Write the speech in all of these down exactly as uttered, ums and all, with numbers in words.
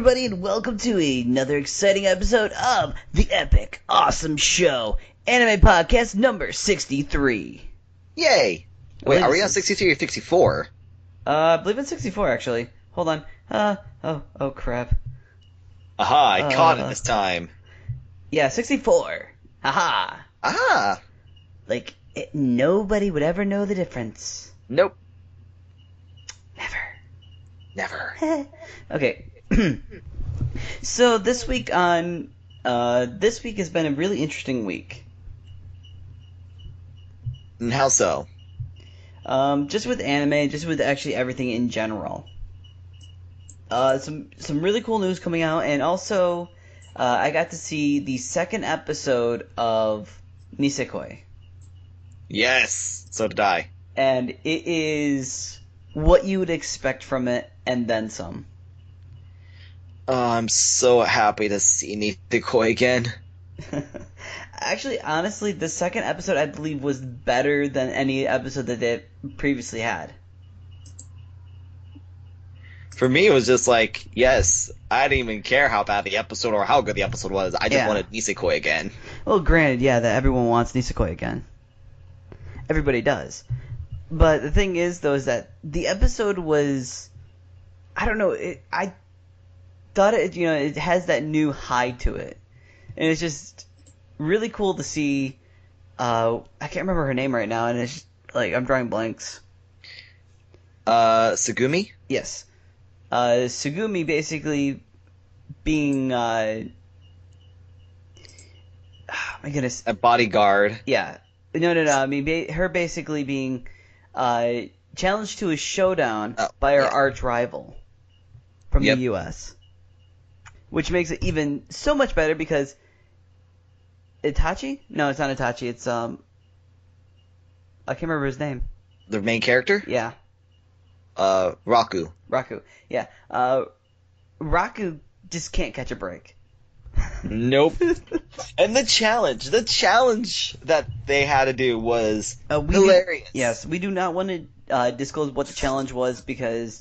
everybody, and welcome to another exciting episode of the epic, awesome show, anime podcast number sixty-three. Yay! Wait, are we on is... sixty-three or sixty-four? Uh, I believe it's sixty-four, actually. Hold on. Uh, oh, oh crap. Aha, I uh, caught it this time. Yeah, sixty-four. Haha. Aha! Like, it, nobody would ever know the difference. Nope. Never. Never. Okay. So this week on, uh, this week has been a really interesting week. And how so? Um, just with anime, just with actually everything in general. Uh, some some really cool news coming out, and also, uh, I got to see the second episode of Nisekoi. Yes, so did I. And it is what you would expect from it, and then some. Oh, I'm so happy to see Nisekoi again. Actually, honestly, the second episode, I believe, was better than any episode that they previously had. For me, it was just like, yes, I didn't even care how bad the episode or how good the episode was. I just Yeah. wanted Nisekoi again. Well, granted, yeah, that everyone wants Nisekoi again. Everybody does. But the thing is, though, is that the episode was... I don't know, it, I thought it, you know, it has that new high to it. And it's just really cool to see... Uh, I can't remember her name right now, and it's just, like, I'm drawing blanks. Uh, Tsugumi? Yes. Uh, Sugumi basically being, uh... oh my goodness. A bodyguard. Yeah. No, no, no. I mean, ba- her basically being uh, challenged to a showdown oh, by her yeah. arch rival from Yep. the U S Which makes it even so much better because Itachi? No, it's not Itachi. It's, um... I can't remember his name. The main character? Yeah. Uh, Raku. Raku. Yeah. Uh, Raku just can't catch a break. Nope. And the challenge, the challenge that they had to do was Uh, we hilarious. Do, yes, we do not want to uh, disclose what the challenge was because,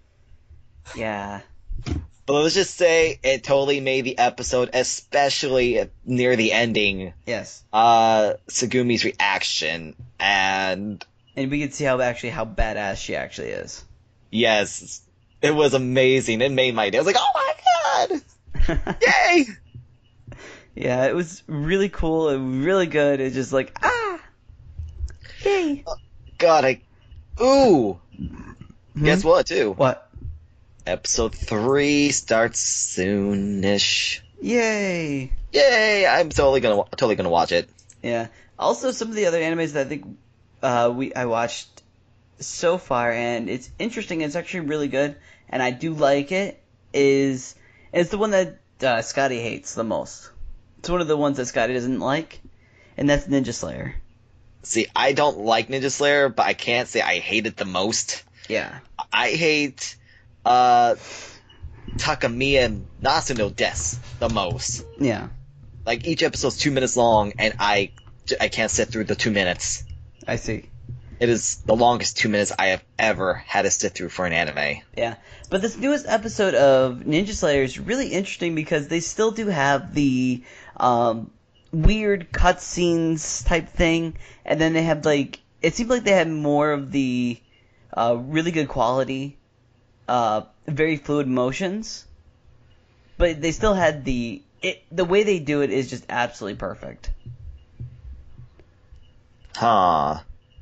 yeah. But let's just say it totally made the episode, especially near the ending, Yes. uh, Sugumi's reaction. And And we could see how actually how badass she actually is. yes, it was amazing. It made my day. I was like, oh my god! Yay! Yeah, it was really cool and really good. It's just like, ah! Yay! God, I... Ooh! Hmm? Guess what, too? What? Episode three starts soonish. Yay! Yay! I'm totally gonna totally gonna watch it. Yeah. Also, some of the other animes that I think uh, we I watched so far, and it's interesting. It's actually really good, and I do like it. Is it's the one that uh, Scotty hates the most. It's one of the ones that Scotty doesn't like, and that's Ninja Slayer. See, I don't like Ninja Slayer, but I can't say I hate it the most. Yeah. I hate uh, Takamiya Nasuno Des the most. Yeah. Like, each episode's two minutes long, and I, I can't sit through the two minutes. I see. It is the longest two minutes I have ever had to sit through for an anime. Yeah, but this newest episode of Ninja Slayer is really interesting because they still do have the um, weird cutscenes type thing, and then they have like it seemed like they had more of the uh, really good quality, uh, very fluid motions, but they still had the it. The way they do it is just absolutely perfect. Huh.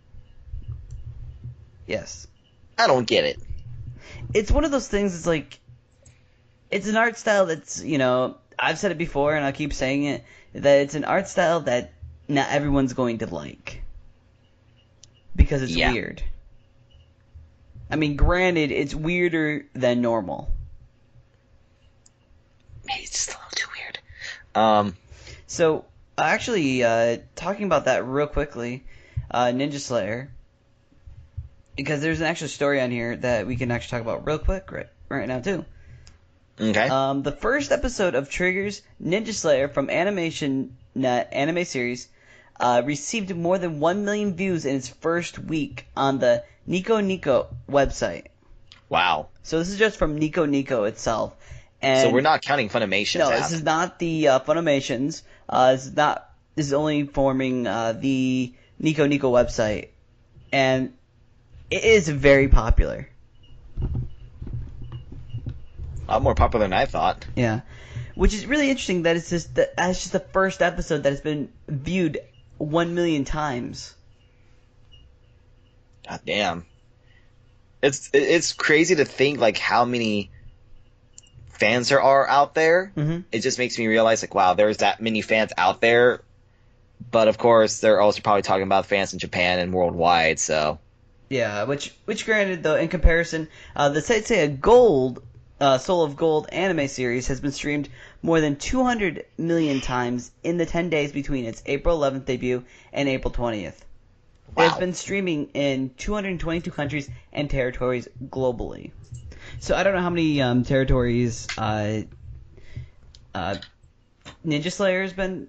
Yes. I don't get it. It's one of those things, it's like, it's an art style that's, you know, I've said it before and I'll keep saying it, that it's an art style that not everyone's going to like. Because it's Yeah. weird. I mean, granted, it's weirder than normal. Maybe it's just a little too weird. Um, So, actually, uh, talking about that real quickly, uh, Ninja Slayer, because there's an actual story on here that we can actually talk about real quick right, right now, too. okay. Um, the first episode of Trigger's Ninja Slayer from Animation Net anime series uh, received more than one million views in its first week on the Nico Nico website. Wow. So this is just from Nico Nico itself. And so we're not counting Funimation's no, app. this is not the uh, Funimations. Uh, this is not. This is only forming uh, the Nico Nico website, and it is very popular. A lot more popular than I thought. Yeah, which is really interesting. That it's just that it's just the first episode that has been viewed one million times. God damn. It's it's crazy to think like how many fans there are out there. Mm-hmm. It just makes me realize like, wow, there's that many fans out there. But of course, they're also probably talking about fans in Japan and worldwide. So yeah, which which granted though, in comparison, uh, the Seiya Gold, uh, Soul of Gold anime series has been streamed more than two hundred million times in the ten days between its April eleventh debut and April twentieth. wow. It has been streaming in two hundred twenty-two countries and territories globally. So I don't know how many um, territories uh, uh, Ninja Slayer has been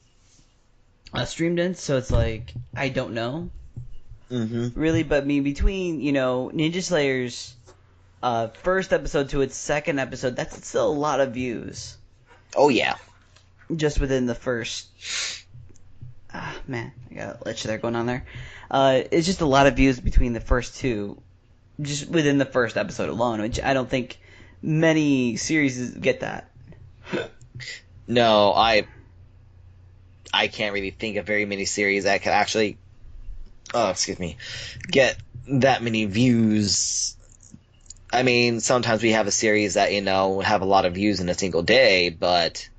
uh, streamed in. So it's like I don't know Mm-hmm. really, but I mean between you know Ninja Slayer's uh, first episode to its second episode, that's still a lot of views Oh yeah. just within the first. Ah, man, I got a lich there going on there. Uh, it's just a lot of views between the first two, just within the first episode alone, which I don't think many series get that. No, I I can't really think of very many series that could actually, oh excuse me, get that many views. I mean, sometimes we have a series that, you know, have a lot of views in a single day, but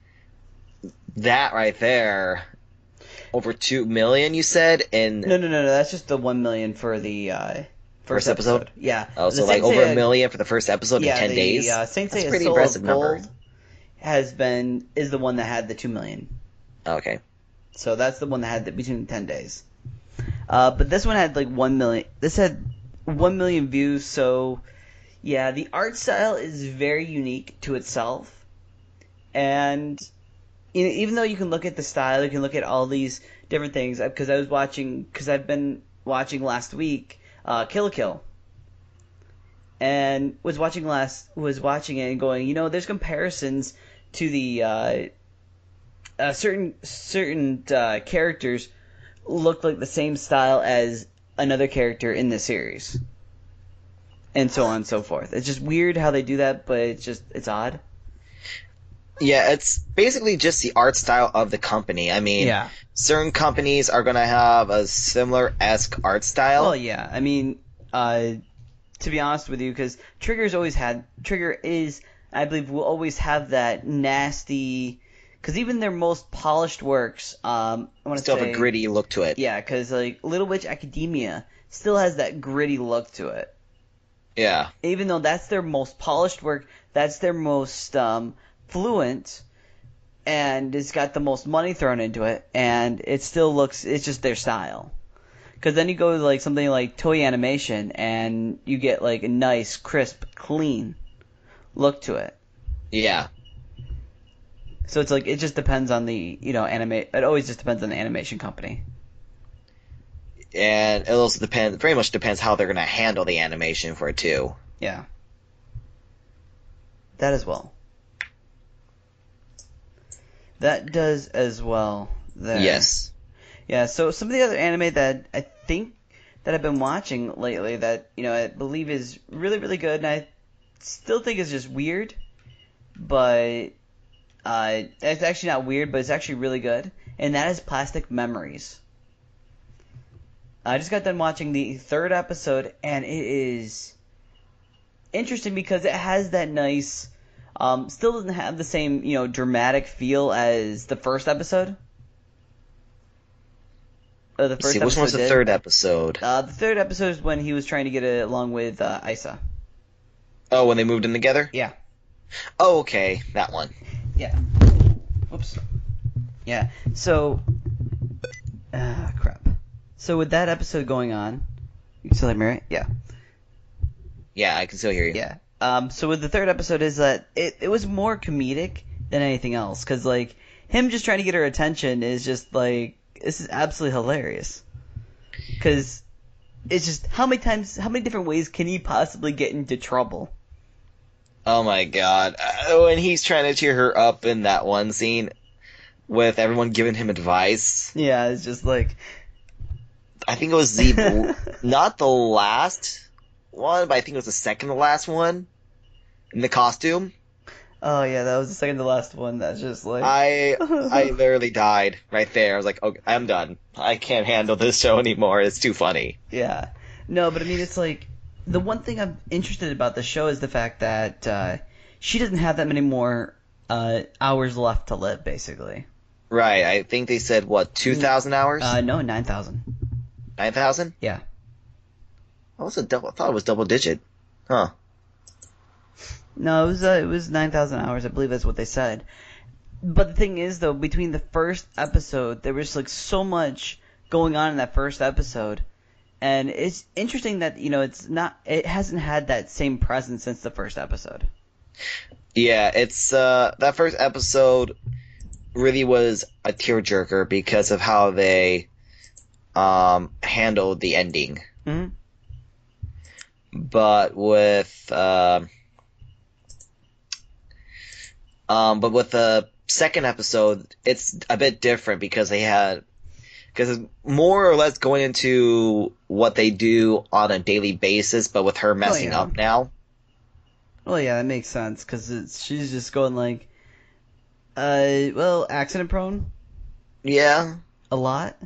that right there, over two million, you said, in No, no, no, no. That's just the one million for the uh, first, First episode? episode. Yeah. oh, The so like Saint over Seiya- a million for the first episode Yeah, in ten the, days. Uh, Saint That's a Seiya pretty Soul impressive of number. Gold has been is the one that had the two million. Okay. So that's the one that had the, between ten days. Uh, but this one had like one million. This had one million views. So yeah, the art style is very unique to itself, and you know, even though you can look at the style, you can look at all these different things. Because I was watching, because I've been watching last week, uh, Kill la Kill, and was watching last was watching it and going, you know, there's comparisons to the uh, uh, certain certain uh, characters look like the same style as another character in the series, and so on and so forth. It's just weird how they do that, but it's just it's odd. Yeah, it's basically just the art style of the company. I mean, Yeah. certain companies are going to have a similar-esque art style. Well, yeah. I mean, uh, to be honest with you, because Trigger's always had Trigger is, I believe, will always have that nasty. Because even their most polished works, um, I want to Still say, have a gritty look to it. Yeah, because like Little Witch Academia still has that gritty look to it. Yeah. Even though that's their most polished work, that's their most um, fluent, and it's got the most money thrown into it, and it still looks, it's just their style. Because then you go to like something like Toei Animation, and you get like a nice, crisp, clean look to it. Yeah. So it's like, it just depends on the, you know, anime, it always just depends on the animation company. And it also depends, very much depends how they're going to handle the animation for it too. Yeah. That as well. That does as well. There. Yes. Yeah, so some of the other anime that I think that I've been watching lately that, you know, I believe is really, really good, and I still think is just weird, but uh, it's actually not weird, but it's actually really good, and that is Plastic Memories. I just got done watching the third episode, and it is interesting because it has that nice, um, still doesn't have the same, you know, dramatic feel as the first episode. Uh, the Let's first see, which one's the did. third episode? Uh, the third episode is when he was trying to get it along with uh, Isa. Oh, when they moved in together? Yeah. Oh, okay. That one. Yeah. Whoops. Yeah. So, ah, crap. So with that episode going on, you can still hear me, right? Yeah. Yeah, I can still hear you. Yeah. Um. So with the third episode is that it it was more comedic than anything else, because like him just trying to get her attention is just like, this is absolutely hilarious. Because it's just, how many times, how many different ways can he possibly get into trouble? Oh my god. Uh, when he's trying to cheer her up in that one scene with everyone giving him advice. Yeah, it's just like... I think it was the... not the last one, but I think it was the second to last one. In the costume. Oh yeah, that was the second to last one. That's just like... I I literally died right there. I was like, okay, I'm done. I can't handle this show anymore. It's too funny. Yeah. No, but I mean, it's like... The one thing I'm interested about the show is the fact that uh, she doesn't have that many more uh, hours left to live, basically. Right. I think they said, what, two thousand hours? Uh, no, nine thousand. nine thousand? Yeah. I, was a double, I thought it was double digit. Huh. No, it was uh, it was nine thousand hours. I believe that's what they said. But the thing is, though, between the first episode, there was like so much going on in that first episode. And it's interesting that, you know, it's not, it hasn't had that same presence since the first episode. Yeah, it's, uh, that first episode really was a tearjerker because of how they, um, handled the ending. Mm-hmm. But with, um, um, but with the second episode, it's a bit different because they had, because it's more or less going into what they do on a daily basis, but with her messing oh, yeah. up now. Well, yeah, that makes sense, because she's just going like, uh, well, accident prone? Yeah. A lot?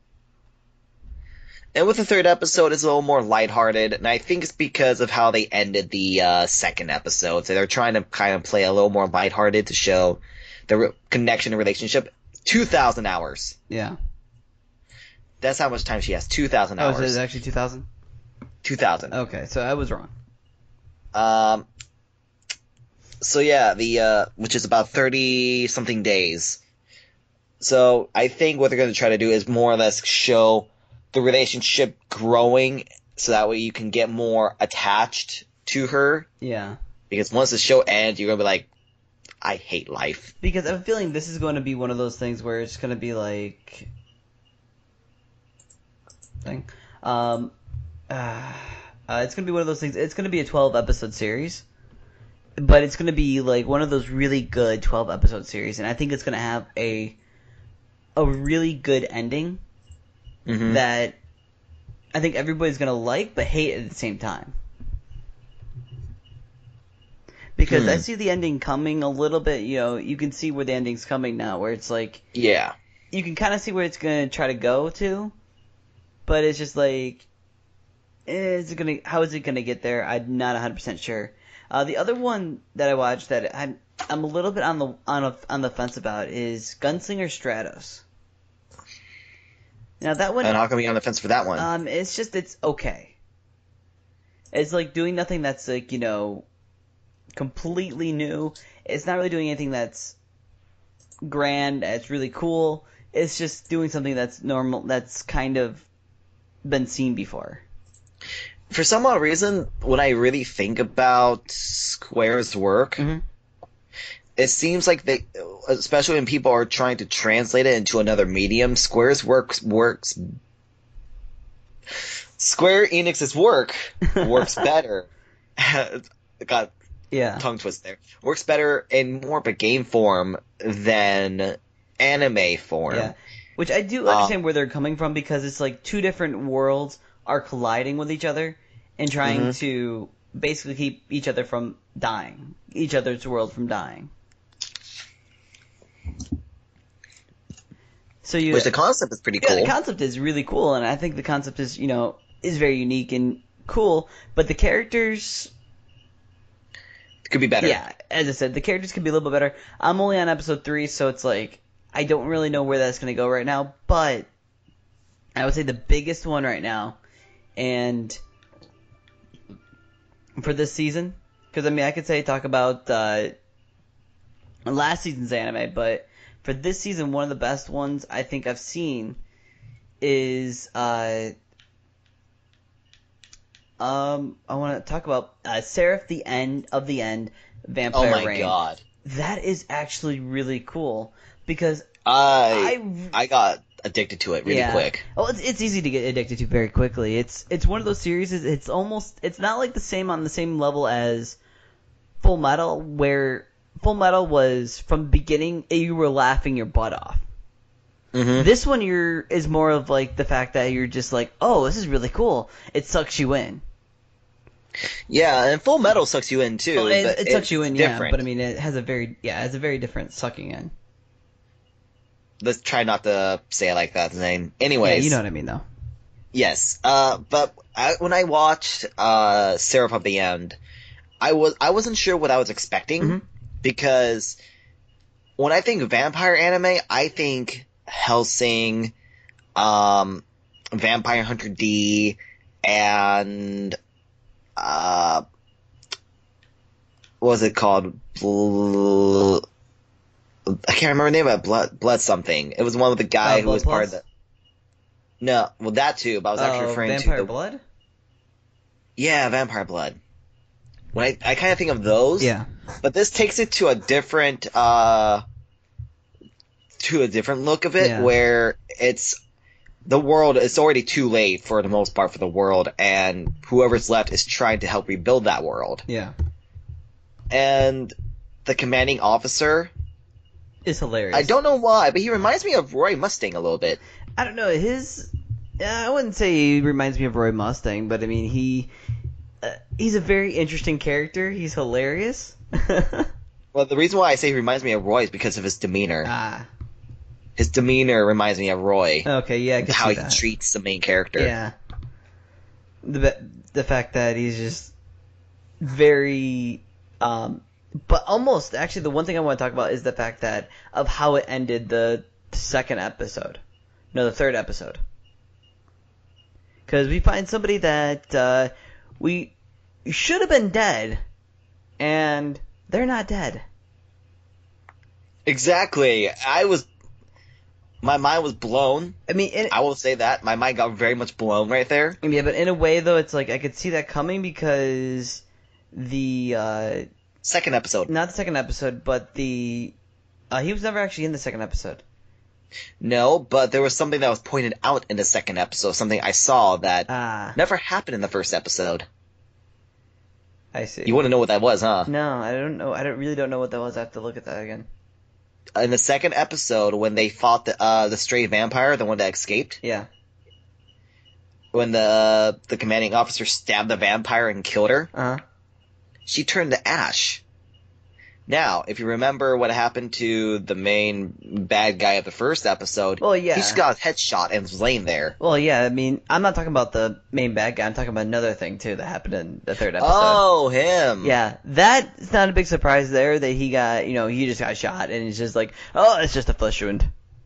And with the third episode, it's a little more lighthearted, and I think it's because of how they ended the uh, second episode. So they're trying to kind of play a little more lighthearted to show the re- connection and relationship. two thousand hours. Yeah. That's how much time she has. two thousand hours. Oh, so it's actually two thousand? two thousand. Okay, so I was wrong. Um. So yeah, the uh, which is about thirty something days. So I think what they're going to try to do is more or less show the relationship growing, so that way you can get more attached to her. Yeah. Because once the show ends, you're gonna be like, I hate life. Because I'm feeling this is going to be one of those things where it's going to be like. Thing. Um, uh, uh, it's gonna be one of those things. It's gonna be a twelve episode series, but it's gonna be like one of those really good twelve episode series, and I think it's gonna have a a really good ending Mm-hmm. that I think everybody's gonna like but hate at the same time. Because Hmm. I see the ending coming a little bit. You know, you can see where the ending's coming now, where it's like Yeah. you can kind of see where it's gonna try to go to. But it's just like, is it gonna? How is it gonna get there? I'm not one hundred percent sure. Uh, the other one that I watched that I'm I'm a little bit on the on a, on the fence about is Gunslinger Stratos. Now that one, And how come you're on the fence for that one? um, it's just it's okay. It's like doing nothing that's like you know, completely new. It's not really doing anything that's grand. It's really cool. It's just doing something that's normal. That's kind of been seen before. For some odd reason, when I really think about Square's work, Mm-hmm. it seems like they, especially when people are trying to translate it into another medium, Square's work works. Square Enix's work works better. Got Yeah. tongue twist there. Works better in more of a game form than anime form. Yeah. Which I do Um, understand where they're coming from because it's like two different worlds are colliding with each other and trying Mhm. to basically keep each other from dying. Each other's world from dying. So you Which the concept is pretty Yeah, cool. the concept is really cool, and I think the concept is, you know, is very unique and cool, but the characters, Could be better. yeah, as I said, the characters could be a little bit better. I'm only on episode three, so it's like, I don't really know where that's going to go right now, but I would say the biggest one right now, and for this season, because I mean, I could say, talk about uh, last season's anime, but for this season, one of the best ones I think I've seen is uh, um I want to talk about uh, Seraph the End of the End Vampire Oh my Reign. god. That is actually really cool because I I I got addicted to it really yeah. quick. Oh, it's it's easy to get addicted to very quickly. It's it's one of those series. It's almost it's not like the same on the same level as Full Metal, where Full Metal was from the beginning you were laughing your butt off. Mm-hmm. This one you're is more of like the fact that you're just like, oh, this is really cool. It sucks you in. Yeah, and Full Metal sucks you in too. Oh, it, but it sucks you in, different. yeah. But I mean, it has a very yeah, it has a very different sucking in. Let's try not to say it like that, Zane. Anyways, Yeah, you know what I mean, though. Yes, uh, but I, when I watched uh, Syrup of the End, I was I wasn't sure what I was expecting Mm-hmm. because when I think vampire anime, I think Hellsing, um, Vampire Hunter D, and uh, what was it called? Bl- I can't remember the name of it. Blood, Blood something. It was one with the guy Uh, who was Blood part of Plus? the. No, well that too, but I was actually Oh, referring Vampire to the Blood? yeah, Vampire Blood. When I I kind of think of those, Yeah. but this takes it to a different uh to a different look of it, Yeah. where it's the world. It's already too late for the most part for the world, and whoever's left is trying to help rebuild that world. Yeah. And the commanding officer, It's hilarious. I don't know why, but he reminds me of Roy Mustang a little bit. I don't know, his... Yeah, I wouldn't say he reminds me of Roy Mustang, but I mean, he... Uh, he's a very interesting character. He's hilarious. Well, the reason why I say he reminds me of Roy is because of his demeanor. Ah. His demeanor reminds me of Roy. Okay, yeah, I can How see he that. treats the main character. Yeah. The the fact that he's just very... Um, but almost, actually, the one thing I want to talk about is the fact that of how it ended the second episode. No, the third episode. Because we find somebody that uh, we should have been dead, and they're not dead. Exactly. I was... My mind was blown. I mean, in, I will say that. My mind got very much blown right there. yeah, but in a way, though, it's like I could see that coming because the... Uh, Second episode. not the second episode, but the... Uh, he was never actually in the second episode. No, but there was something that was pointed out in the second episode. Something I saw that Ah, never happened in the first episode. I see. You want to know what that was, huh? No, I don't know. I don't really don't know what that was. I have to look at that again. In the second episode, when they fought the uh, the stray vampire, the one that escaped, Yeah. when the the commanding officer stabbed the vampire and killed her, Uh-huh. she turned to ash. Now, if you remember what happened to the main bad guy of the first episode, Well, yeah. he just got his head shot and was laying there. Well, yeah, I mean, I'm not talking about the main bad guy. I'm talking about another thing, too, that happened in the third episode. Oh, him. Yeah, that's not a big surprise there that he got, you know, he just got shot, and it's just like, oh, it's just a flesh wound.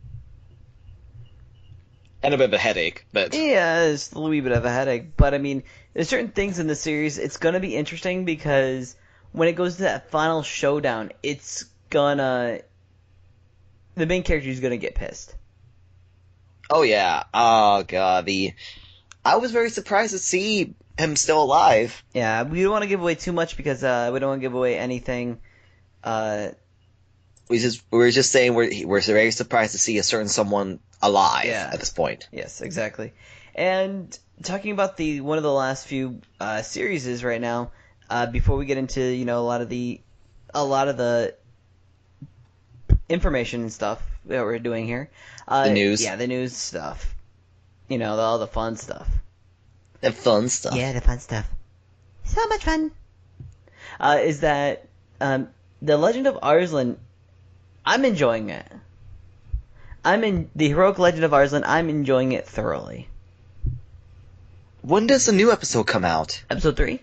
And a bit of a headache, but... Yeah, it's a wee bit of a headache, but I mean, there's certain things in the series, it's gonna be interesting because when it goes to that final showdown, it's gonna... The main character is gonna get pissed. Oh, yeah. Oh, God. The... I was very surprised to see him still alive. Yeah, we don't want to give away too much because uh, we don't want to give away anything. Uh, We just we were just saying we're we're very surprised to see a certain someone alive Yeah. at this point. yes, exactly. And talking about the one of the last few uh, series right now, uh, before we get into you know a lot of the a lot of the information and stuff that we're doing here, uh, The news. yeah, the news stuff, you know, the, all the fun stuff. The fun stuff. Yeah, the fun stuff. So much fun. Uh, is that um, the Legend of Arslan? I'm enjoying it. I'm in the Heroic Legend of Arslan. I'm enjoying it thoroughly. When does the new episode come out? Episode three.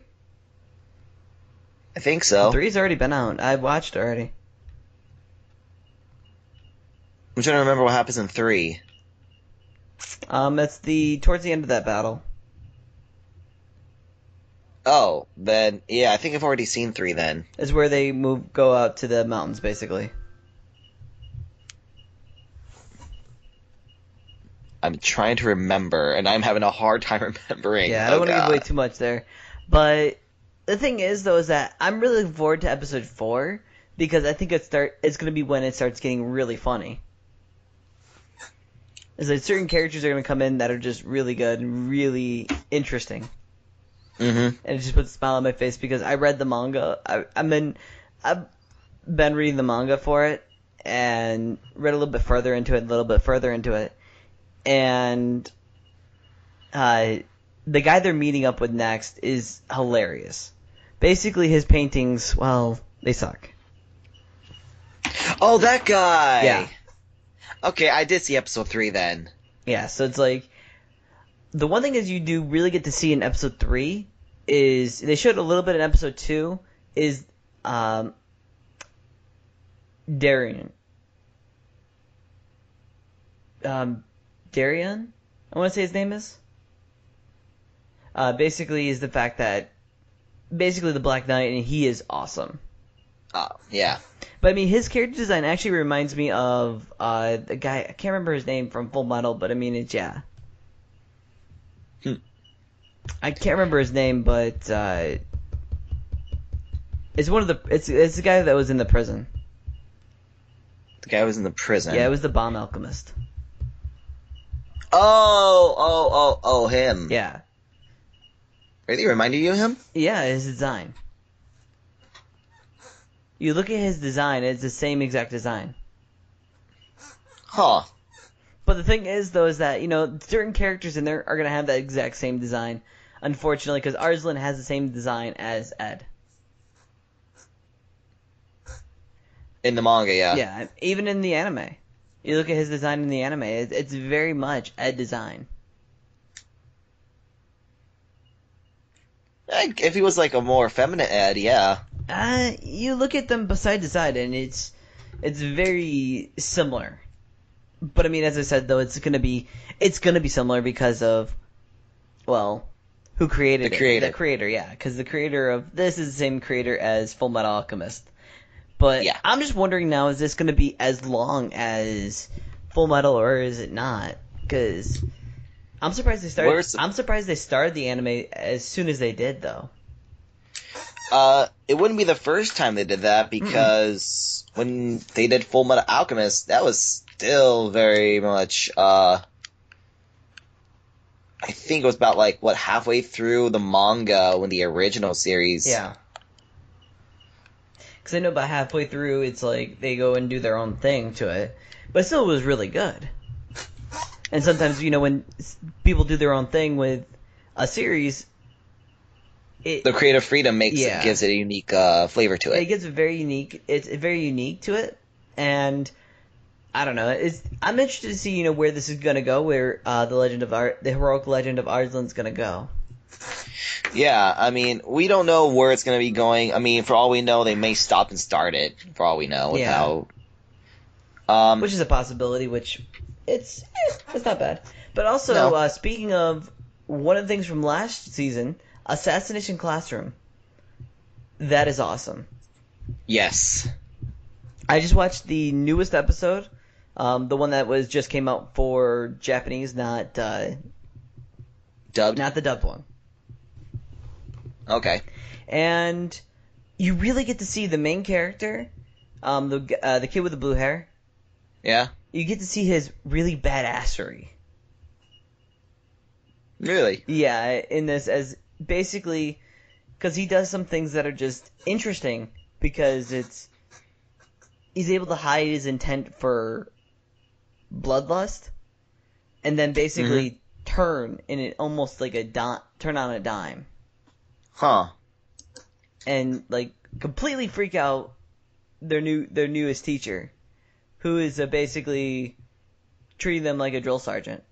I think so. Three's already been out. I watched already. I'm trying to remember what happens in three. Um, it's the towards the end of that battle. Oh, then yeah, I think I've already seen three. Then Is where they move, go out to the mountains, basically. I'm trying to remember, and I'm having a hard time remembering. Yeah, I Oh, don't want to give God. away too much there. But the thing is, though, is that I'm really looking forward to episode four because I think it start it's going to be when it starts getting really funny. Is that certain characters are going to come in that are just really good and really interesting. Mm-hmm. and it just puts a smile on my face because I read the manga. I, I've been I've been reading the manga for it and read a little bit further into it, a little bit further into it, and uh, the guy they're meeting up with next is hilarious. Basically, his paintings, well, they suck. Oh, that guy. Yeah. Okay, I did see episode three then. Yeah, so it's like the one thing is you do really get to see in episode three is they showed a little bit in episode two is um Darian. Um Darian? I want to say his name is. Uh basically is the fact that basically the Black Knight and he is awesome. Oh, yeah. But I mean his character design actually reminds me of uh the guy I can't remember his name from Full Metal, but I mean it's yeah. Hmm. I can't remember his name, but uh, it's one of the it's it's the guy that was in the prison. The guy was in the prison. Yeah, it was the bomb alchemist. Oh, oh, oh, oh, him. Yeah, Really reminded you of him? yeah, his design. You look at his design; it's the same exact design. Huh. But the thing is, though, is that you know certain characters in there are gonna have that exact same design. Unfortunately, because Arslan has the same design as Ed. In the manga, yeah. Yeah, even in the anime. You look at his design in the anime, it's, it's very much Ed design. I, if he was like a more feminine Ed, yeah. Uh, you look at them side to side, and it's it's very similar. But I mean, as I said, though, it's gonna be it's gonna be similar because of, well, who created The it? creator. The creator, yeah, because the creator of this is the same creator as Full Metal Alchemist. But Yeah. I'm just wondering now, is this gonna be as long as Full Metal, or is it not? Because I'm surprised they started. Where's- I'm surprised they started the anime as soon as they did, though. Uh, it wouldn't be the first time they did that because mm-hmm. when they did Full Metal Alchemist, that was still very much, uh, I think it was about like, what, halfway through the manga when the original series. Yeah. Because I know about halfway through, it's like they go and do their own thing to it. But still, it was really good. And sometimes, you know, when people do their own thing with a series, it, the creative freedom makes yeah. it, gives it a unique uh, flavor to it. It gets very unique. It's very unique to it. And I don't know. It's, I'm interested to see, you know, where this is going to go, where uh, the legend of Ar- the heroic legend of Arslan's going to go. Yeah, I mean, we don't know where it's going to be going. I mean, for all we know, they may stop and start it, for all we know. With Yeah. how, um, which is a possibility, which it's eh, it's not bad. But also, No. uh, speaking of one of the things from last season, Assassination Classroom. That is awesome. yes. I just watched the newest episode, um, the one that was just came out for Japanese, not uh, Dubbed? not the dubbed one. Okay. And you really get to see the main character, um, the uh, the kid with the blue hair. Yeah? You get to see his really badassery. Really? Yeah, in this as basically because he does some things that are just interesting because it's he's able to hide his intent for bloodlust and then basically mm-hmm. turn in it almost like a di- turn on a dime. Huh. And like completely freak out their new their newest teacher, who is uh, basically treating them like a drill sergeant.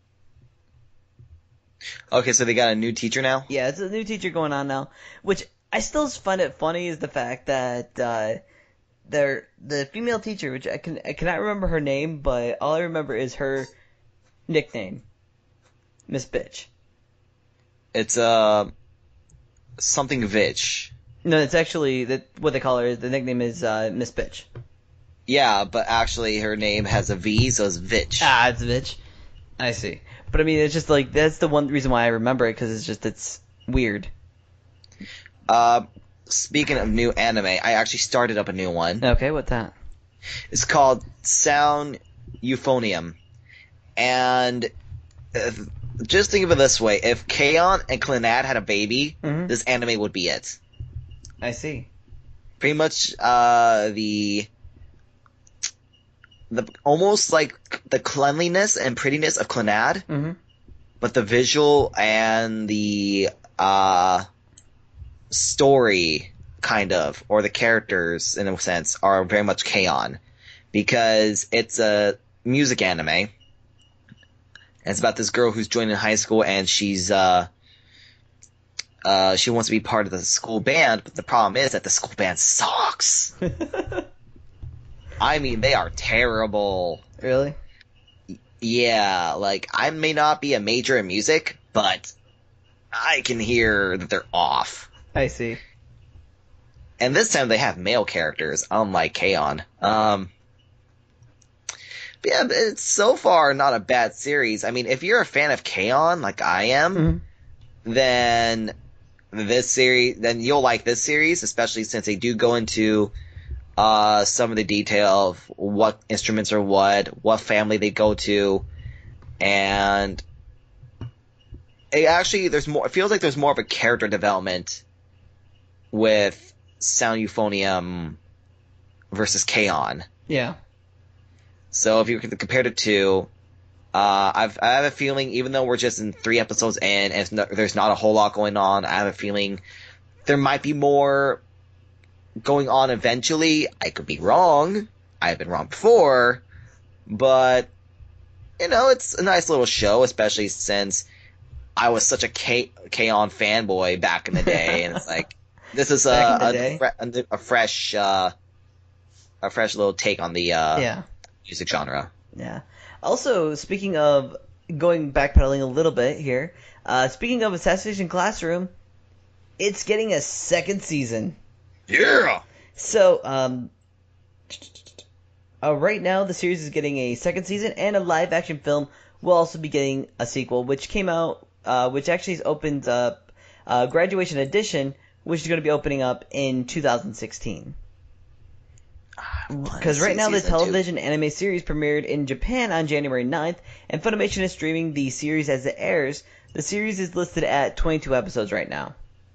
Okay, so they got a new teacher now? Yeah, it's a new teacher going on now, which I still find it funny is the fact that uh, they're the female teacher, which I can I cannot remember her name, but all I remember is her nickname, Miss Bitch. It's, uh, something Vitch. No, it's actually that what they call her. The nickname is uh, Miss Bitch. Yeah, but actually her name has a V, so it's Vitch. Ah, it's Bitch. I see. But I mean, it's just like that's the one reason why I remember it because it's just it's weird. Uh, speaking of new anime, I actually started up a new one. Okay, what's that? It's called Sound Euphonium, and uh, just think of it this way: if Kaon and Clannad had a baby, Mhm. this anime would be it. I see. Pretty much, uh, the the almost like the cleanliness and prettiness of Clannad, Mm-hmm. but the visual and the uh story, kind of, or the characters in a sense, are very much Kaon, because it's a music anime. And it's about this girl who's joining high school, and she's uh uh she wants to be part of the school band, but the problem is that the school band sucks. I mean, they are terrible. Really? Yeah, like, I may not be a major in music, but I can hear that they're off. I see. And this time they have male characters, unlike Kaon. Um, but yeah, but it's so far not a bad series. I mean, if you're a fan of Kaon, like I am, Mm-hmm. then this series, then you'll like this series, especially since they do go into uh, some of the detail of what instruments are what, what family they go to, and it actually, there's more, it feels like there's more of a character development with Sound Euphonium versus Kaon. Yeah. So if you compare the two, uh, I've, I have a feeling, even though we're just in three episodes in, and it's no, there's not a whole lot going on, I have a feeling there might be more going on eventually. I could be wrong. I've been wrong before. But, you know, it's a nice little show, especially since I was such a K- Kaon fanboy back in the day, and it's like, this is a, a, a, a fresh, uh, a fresh little take on the, uh, yeah. music genre. Yeah. Also, speaking of going backpedaling a little bit here, uh, speaking of Assassination Classroom, it's getting a second season. Yeah! So, um, uh, right now the series is getting a second season, and a live-action film will also be getting a sequel, which came out, uh, which actually has opened up uh, Graduation Edition, which is going to be opening up in two thousand sixteen. Because right now the television two. anime series premiered in Japan on January ninth, and Funimation is streaming the series as it airs. The series is listed at twenty-two episodes right now.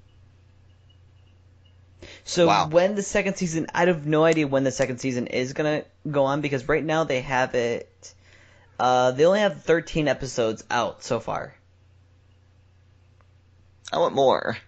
So wow. when the second season, I have no idea when the second season is going to go on, because right now they have it, uh, they only have thirteen episodes out so far. I want more.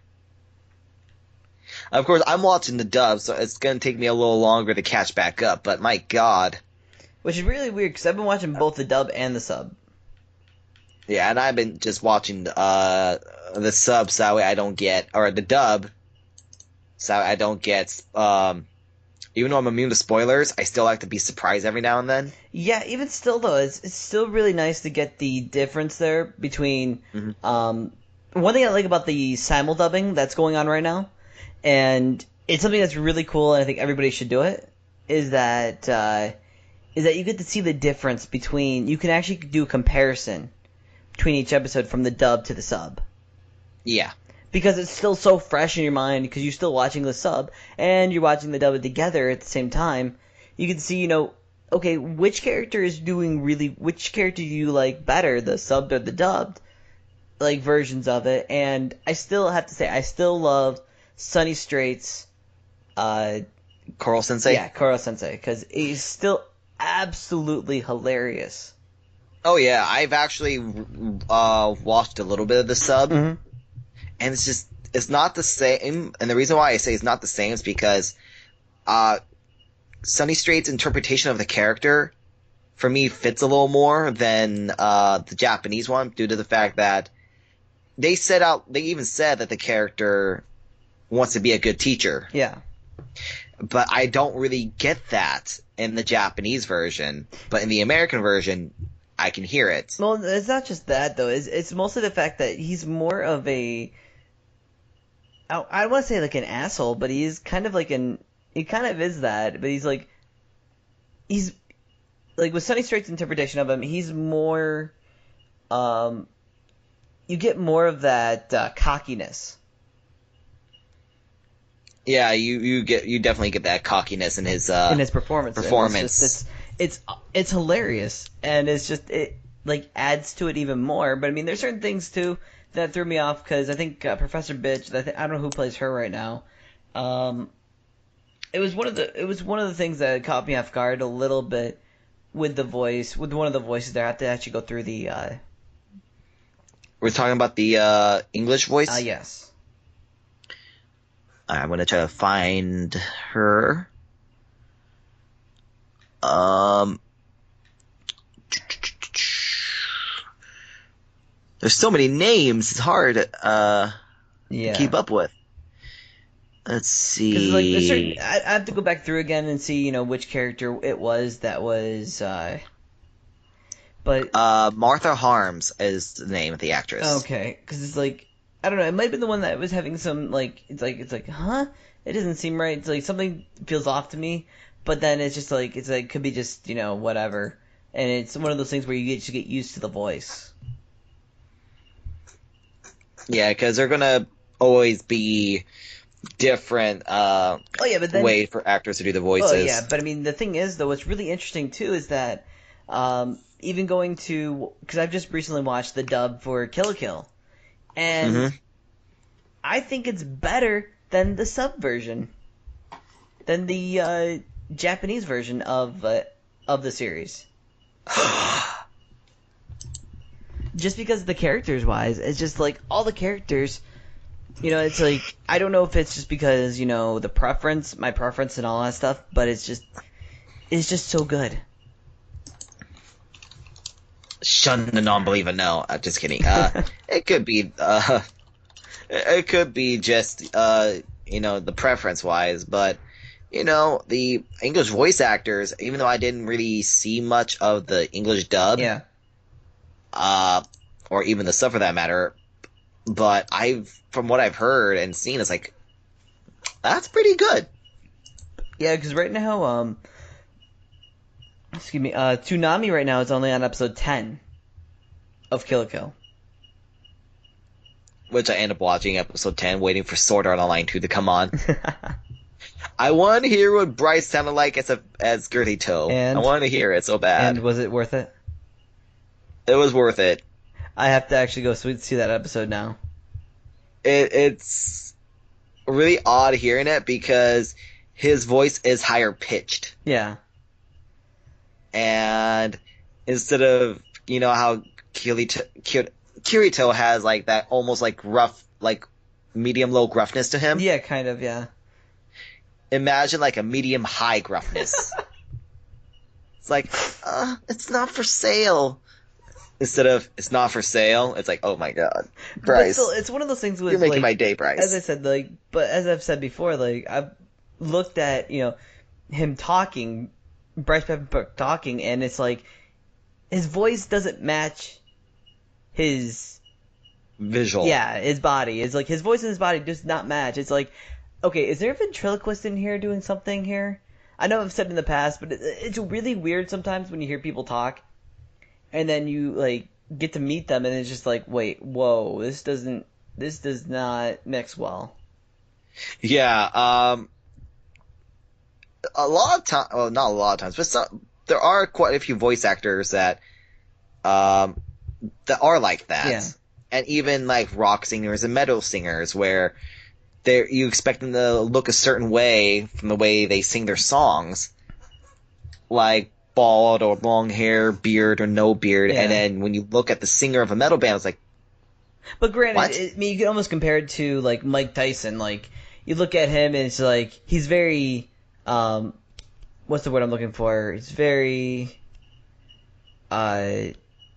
Of course, I'm watching the dub, so it's going to take me a little longer to catch back up, but my god. Which is really weird, because I've been watching both the dub and the sub. Yeah, and I've been just watching uh, the sub, so that way I don't get, or the dub, so I don't get, um, even though I'm immune to spoilers, I still like to be surprised every now and then. Yeah, even still, though, it's, it's still really nice to get the difference there between, Mm-hmm. um, one thing I like about the simul-dubbing that's going on right now, and it's something that's really cool, and I think everybody should do it, is that, uh, is that you get to see the difference between, you can actually do a comparison between each episode from the dub to the sub. Yeah. Because it's still so fresh in your mind, because you're still watching the sub, and you're watching the dub together at the same time. You can see, you know, okay, which character is doing really, which character do you like better, the subbed or the dubbed, like, versions of it, and I still have to say, I still love Sunny Straight's, uh... Coral Sensei? Yeah, Coral Sensei, because he's still absolutely hilarious. Oh yeah, I've actually, uh, watched a little bit of the sub, Mm-hmm. and it's just, it's not the same, and the reason why I say it's not the same is because, uh, Sunny Straight's interpretation of the character, for me, fits a little more than, uh, the Japanese one, due to the fact that they set out, they even said that the character wants to be a good teacher. Yeah. But I don't really get that in the Japanese version, but in the American version, I can hear it. Well, it's not just that, though. It's, it's mostly the fact that he's more of a... I, I want to say, like, an asshole, but he's kind of like an... He kind of is that, but he's, like... He's... Like, with Sunny Straight's interpretation of him, he's more... Um... You get more of that uh, cockiness. Yeah, you, you get you definitely get that cockiness in his uh in his performance. Performance. It's, just, it's it's it's hilarious, and it's just it like adds to it even more. But I mean, there's certain things too that threw me off because I think uh, Professor Bitch, I, th- I don't know who plays her right now. Um, it was one of the it was one of the things that caught me off guard a little bit with the voice with one of the voices there. I have to actually go through the. Uh, We're talking about the uh, English voice. uh yes. I'm gonna try to find her. Um, there's so many names; it's hard uh, Yeah. to keep up with. Let's see. Because like, there's certain, I, I have to go back through again and see, you know, which character it was that was. Uh, but uh, Martha Harms is the name of the actress. Okay, because it's like I don't know. It might have been the one that was having some like it's like it's like huh? It doesn't seem right. It's like something feels off to me. But then it's just like it's like could be just you know whatever, and it's one of those things where you get to get used to the voice. Yeah, because they're gonna always be different. Uh, oh yeah, but then way for actors to do the voices. Oh yeah, but I mean the thing is though, what's really interesting too is that um, even going to because I've just recently watched the dub for Kill la Kill, and mm-hmm. I think it's better than the sub version, than the. Uh, Japanese version of uh, of the series. Just because the characters wise, it's just like all the characters, you know, it's like I don't know if it's just because, you know, the preference, my preference and all that stuff, but it's just it's just so good. Shun the non-believer. No, I'm just kidding. Uh, it could be uh, it could be just uh, you know, the preference wise, but you know, the English voice actors, even though I didn't really see much of the English dub, Yeah. uh, or even the sub for that matter, but I've, from what I've heard and seen, it's like, that's pretty good. Yeah, because right now, um, excuse me, uh, Toonami right now is only on episode ten of Kill la Kill. Which I end up watching episode ten, waiting for Sword Art Online two to come on. I want to hear what Bryce sounded like as a as Gertie Toe. And, I wanted to hear it so bad. And was it worth it? It was worth it. I have to actually go see that episode now. It, it's really odd hearing it because his voice is higher pitched. Yeah. And instead of, you know, how Kirito, Kirito has like that almost like rough, like medium low gruffness to him. Yeah, kind of, yeah. Imagine like a medium high gruffness. It's like, uh, it's not for sale. Instead of, it's not for sale, it's like, oh my god. Bryce. But still, it's one of those things with, you're making like, my day, Bryce. As I said, like, but as I've said before, like, I've looked at, you know, him talking, Bryce Pepper talking, and it's like, his voice doesn't match his visual. Yeah, his body. It's like, his voice and his body does not match. It's like, okay, is there a ventriloquist in here doing something here? I know I've said in the past, but it, it's really weird sometimes when you hear people talk, and then you like get to meet them, and it's just like, wait, whoa, this doesn't, this does not mix well. Yeah, um, a lot of times, well, not a lot of times, but some, there are quite a few voice actors that, um, that are like that, yeah. And even like rock singers and metal singers where. They're, you expect them to look a certain way from the way they sing their songs, like bald or long hair, beard or no beard, yeah. And then when you look at the singer of a metal band, it's like, but granted, what? It, I mean, you can almost compare it to like Mike Tyson. Like you look at him, and it's like he's very, um, what's the word I'm looking for? He's very, uh,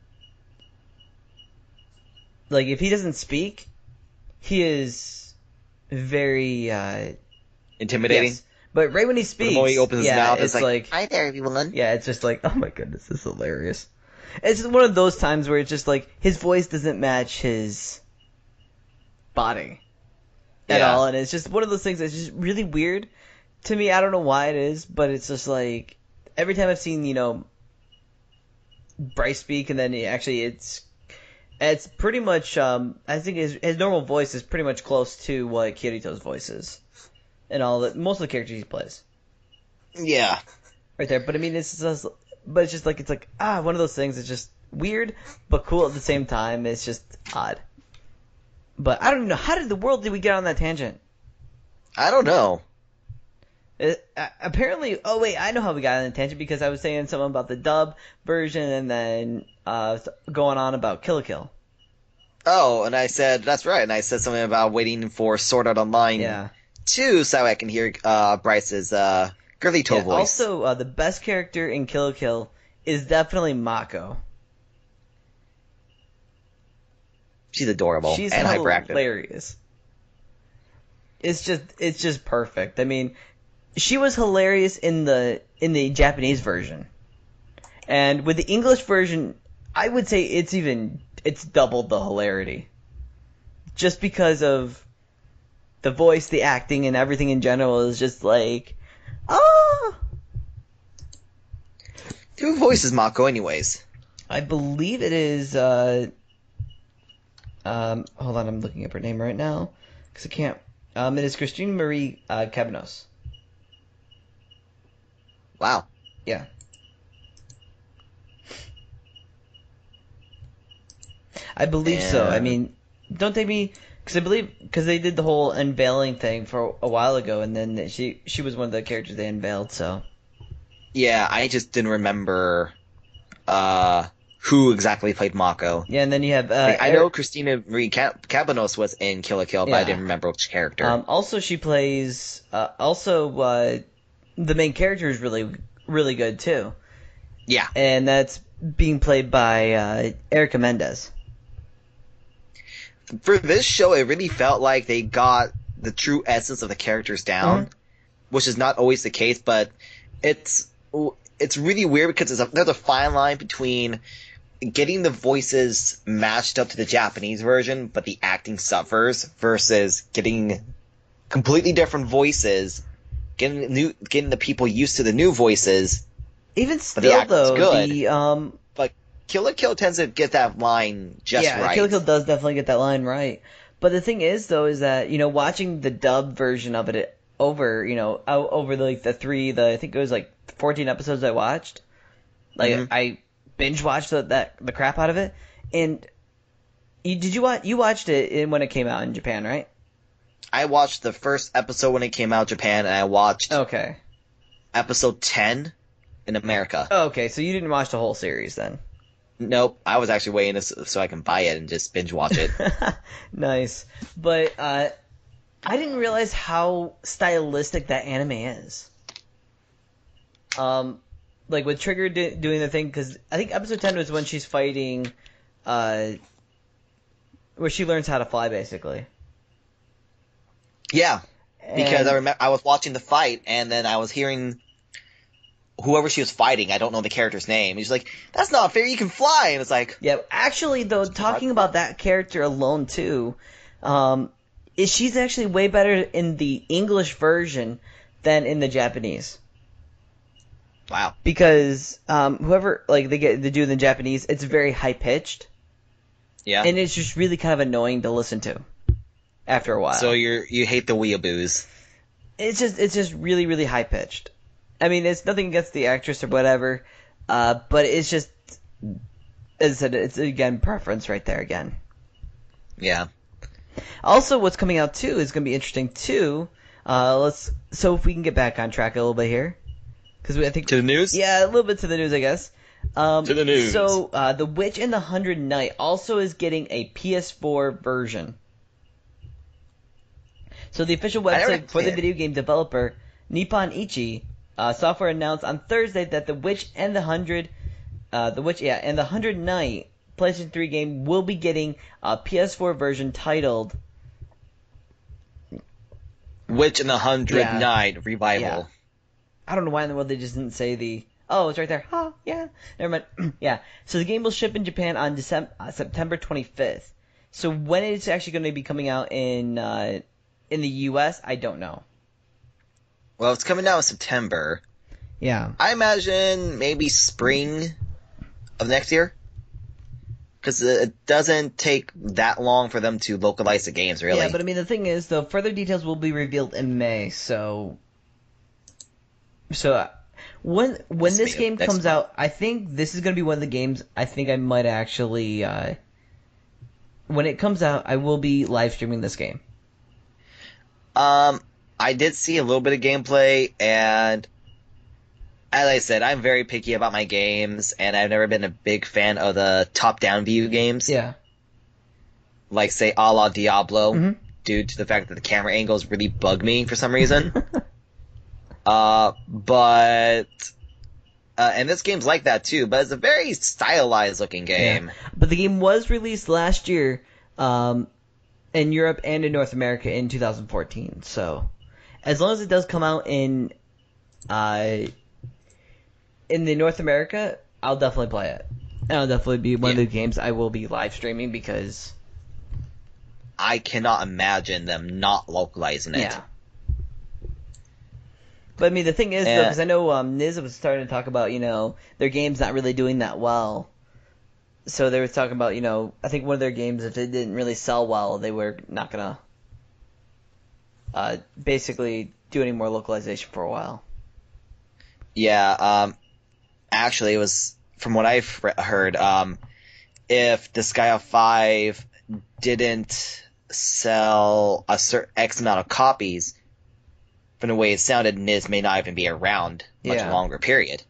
like if he doesn't speak, he is. Very uh, intimidating. Yes. But right when he speaks, the moment he opens his yeah, mouth, it's, it's like, like, "Hi there, everyone." Yeah, it's just like, oh my goodness, this is hilarious. It's just one of those times where it's just like his voice doesn't match his body at yeah. all, and it's just one of those things that's just really weird to me. I don't know why it is, but it's just like every time I've seen you know Bryce speak, and then he, actually it's. It's pretty much, um, I think his his normal voice is pretty much close to what Kirito's voice is. And all the, most of the characters he plays. Yeah. Right there. But I mean, it's just, but it's just like, it's like, ah, one of those things, it's just weird but cool at the same time. It's just odd. But I don't know. How did the world did we get on that tangent? I don't know. It, uh, apparently, oh wait, I know how we got on the tangent because I was saying something about the dub version and then uh, going on about Kill la Kill. Oh, and I said, that's right, and I said something about waiting for Sword Art Online Yeah. two so I can hear uh, Bryce's uh, girly toe Yeah, voice. also, uh, the best character in Kill la Kill is definitely Mako. She's adorable She's and hyperactive. hilarious. It's just, it's just perfect. I mean, she was hilarious in the in the Japanese version, and with the English version, I would say it's even it's doubled the hilarity, just because of the voice, the acting, and everything in general is just like, ah. Who voices Mako, anyways? I believe it is. Uh, um, hold on, I'm looking up her name right now because I can't. Um, it is Christine Marie uh, Cabanos. Wow. Yeah. I believe so. I And- mean, don't take me because I believe because they did the whole unveiling thing for a while ago, and then she she was one of the characters they unveiled. So Yeah, I just didn't remember uh, who exactly played Mako. yeah, and then you have uh, Like, I Eric- know Christina Marie Cab- Cabanos was in Kill la Kill, but I Yeah. didn't remember which character. Um, also, she plays. Uh, also, uh, the main character is really really good too, yeah. and that's being played by uh, Erica Mendez. For this show, it really felt like they got the true essence of the characters down, Mhm. which is not always the case, but it's it's really weird because there's a, there's a fine line between getting the voices matched up to the Japanese version, but the acting suffers, versus getting completely different voices, getting new, getting the people used to the new voices. Even the still, acting's though, good. the um, But Kill la Kill tends to get that line just yeah, right. Kill la Kill does definitely get that line right. But the thing is, though, is that you know, watching the dub version of it over, you know, out over the, like the three, the I think it was like fourteen episodes I watched. Like Mhm. I binge watched the, that the crap out of it. And you, did you watch? You watched it in, when it came out in Japan, right? I watched the first episode when it came out in Japan, and I watched Okay. episode ten in America. Oh, okay, so you didn't watch the whole series then. Nope, I was actually waiting to, so I can buy it and just binge watch it. Nice. But uh, I didn't realize how stylistic that anime is. Um, like with Trigger do- doing the thing, because I think episode ten was when she's fighting, uh, where she learns how to fly, basically. Yeah, because And- I remember I was watching the fight, and then I was hearing whoever she was fighting. I don't know the character's name. He's like, "That's not fair. You can fly," and it's like, Yeah, actually, though, talking about that character alone too, um, is she's actually way better in the English version than in the Japanese. "Wow, Because um, whoever like they get they do in the Japanese, it's very high pitched, yeah." and it's just really kind of annoying to listen to after a while. So you're you hate the weeaboos. it's just it's just really really high pitched. I mean, it's nothing against the actress or whatever, uh, but it's just as I said, it's again preference right there again. Yeah. Also, what's coming out too is going to be interesting too. Uh, let's so if we can get back on track a little bit here, because I think To the news? yeah, a little bit to the news, I guess. Um, To the news. So, uh, The Witch and the Hundred Knight also is getting a P S four version. So the official I never website for the did. video game developer Nippon Ichi uh, Software announced on Thursday that The Witch and the Hundred, uh, the Witch, yeah, and the Hundred Knight PlayStation three game will be getting a P S four version titled. Witch and the Hundred Yeah. Knight revival. Yeah. I don't know why in the world they just didn't say the. Oh, it's right there. Oh, yeah. Never mind. Yeah. So the game will ship in Japan on December, uh, September twenty-fifth. So when it's actually going to be coming out in uh, in the U S, I don't know. Well, it's coming out in September. Yeah. I imagine maybe spring of next year. Because it doesn't take that long for them to localize the games, really. Yeah, but I mean the thing is, though, further details will be revealed in May. So, so uh, When when This this may- game next comes month. out, I think this is going to be one of the games I think I might actually. Uh, when it comes out, I will be live streaming this game. Um, I did see a little bit of gameplay, and as I said, I'm very picky about my games, and I've never been a big fan of the top-down view games. Yeah. Like, say, a la Diablo, Mhm. due to the fact that the camera angles really bug me for some reason. uh, but... Uh, and this game's like that too, but it's a very stylized-looking game. Yeah. But the game was released last year um, in Europe and in North America in two thousand fourteen. So, as long as it does come out in uh, in the North America, I'll definitely play it. And it'll definitely be one Yeah. of the games I will be live streaming because I cannot imagine them not localizing it. yeah. But I mean, the thing is, though, And- because I know um, Niz was starting to talk about, you know, their game's not really doing that well. So they were talking about, you know, I think one of their games, if it didn't really sell well, they were not gonna uh, basically do any more localization for a while. Yeah, um, actually, it was, from what I've re- heard, um, if Disgaea five didn't sell a certain X amount of copies, from the way it sounded, Niz may not even be around much Yeah. longer period.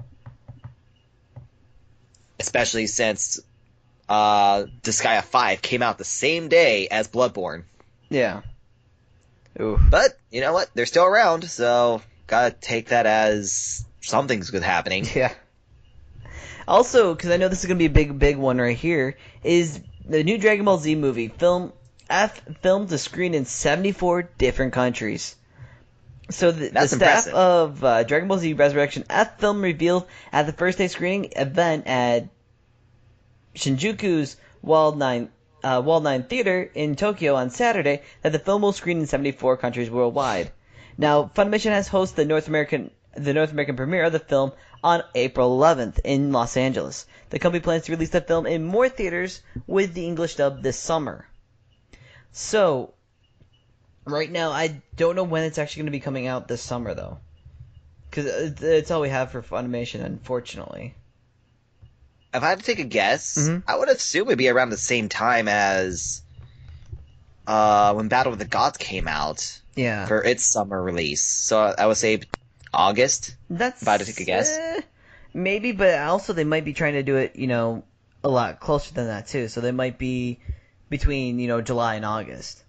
Especially since uh, Disgaea five came out the same day as Bloodborne. Yeah. Ooh. But, you know what? They're still around, so gotta take that as something's good happening. Yeah. Also, because I know this is gonna be a big, big one right here, is the new Dragon Ball Z movie film F filmed to screen in seventy-four different countries. So the, the That's staff impressive. of uh, Dragon Ball Z Resurrection F film revealed at the first day screening event at Shinjuku's Wall Nine uh, Wall Nine Theater in Tokyo on Saturday that the film will screen in seventy-four countries worldwide. Now, Funimation has hosted the North American the North American premiere of the film on April eleventh in Los Angeles. The company plans to release the film in more theaters with the English dub this summer. So, right now, I don't know when it's actually going to be coming out this summer, though. Because it's all we have for Funimation, unfortunately. If I had to take a guess, Mhm. I would assume it'd be around the same time as uh, when Battle of the Gods came out Yeah. for its summer release. So I would say August. That's If I had to take a guess. eh, maybe, but also they might be trying to do it, you know, a lot closer than that too. So they might be between, you know, July and August,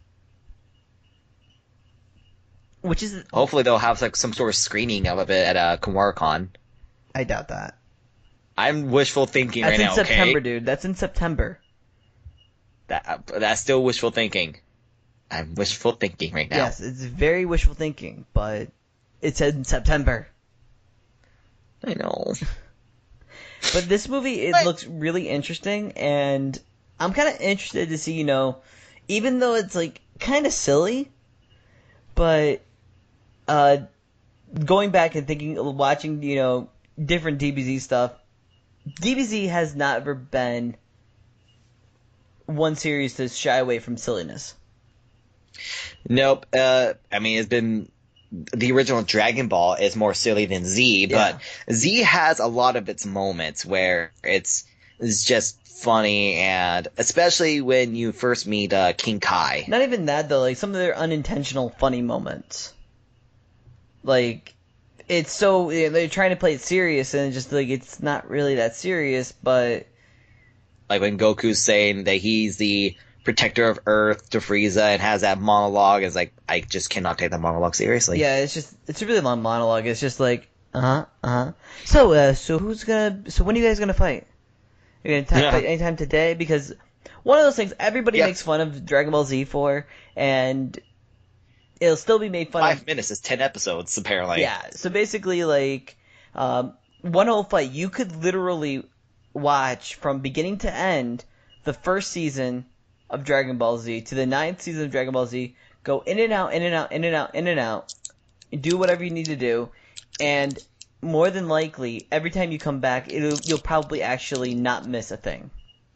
which is Hopefully they'll have like some sort of screening of it at uh, KomoraCon. I doubt that. I'm wishful thinking That's right in now. September, Okay, dude. That's in September. that that's still wishful thinking. I'm wishful thinking right now. Yes, it's very wishful thinking, but it's in September. I know. But this movie, it Right. looks really interesting, and I'm kind of interested to see, you know, even though it's like kind of silly, but uh, going back and thinking, watching, you know, different D B Z stuff, D B Z has never been one series to shy away from silliness. Nope. Uh, I mean, it's been the original Dragon Ball is more silly than Z, but Z has a lot of its moments where it's it's just funny, and especially when you first meet uh, King Kai. Not even that though, like some of their unintentional funny moments. Like it's so you know, they're trying to play it serious and it's just like it's not really that serious, but Like when Goku's saying that he's the protector of Earth to Frieza and has that monologue, it's like I just cannot take that monologue seriously. yeah, it's just it's a really long monologue. It's just like uh huh, uh huh. So uh, so who's gonna? So when are you guys gonna fight? You're gonna ta- Yeah. fight anytime today? Because one of those things everybody Yeah. makes fun of Dragon Ball Z for, and it'll still be made fun of. Five minutes is ten episodes, apparently. Yeah, so basically, like, um, one whole fight, you could literally watch from beginning to end the first season of Dragon Ball Z to the ninth season of Dragon Ball Z, go in and out, in and out, in and out, in and out, do whatever you need to do, and more than likely, every time you come back, it'll, you'll probably actually not miss a thing.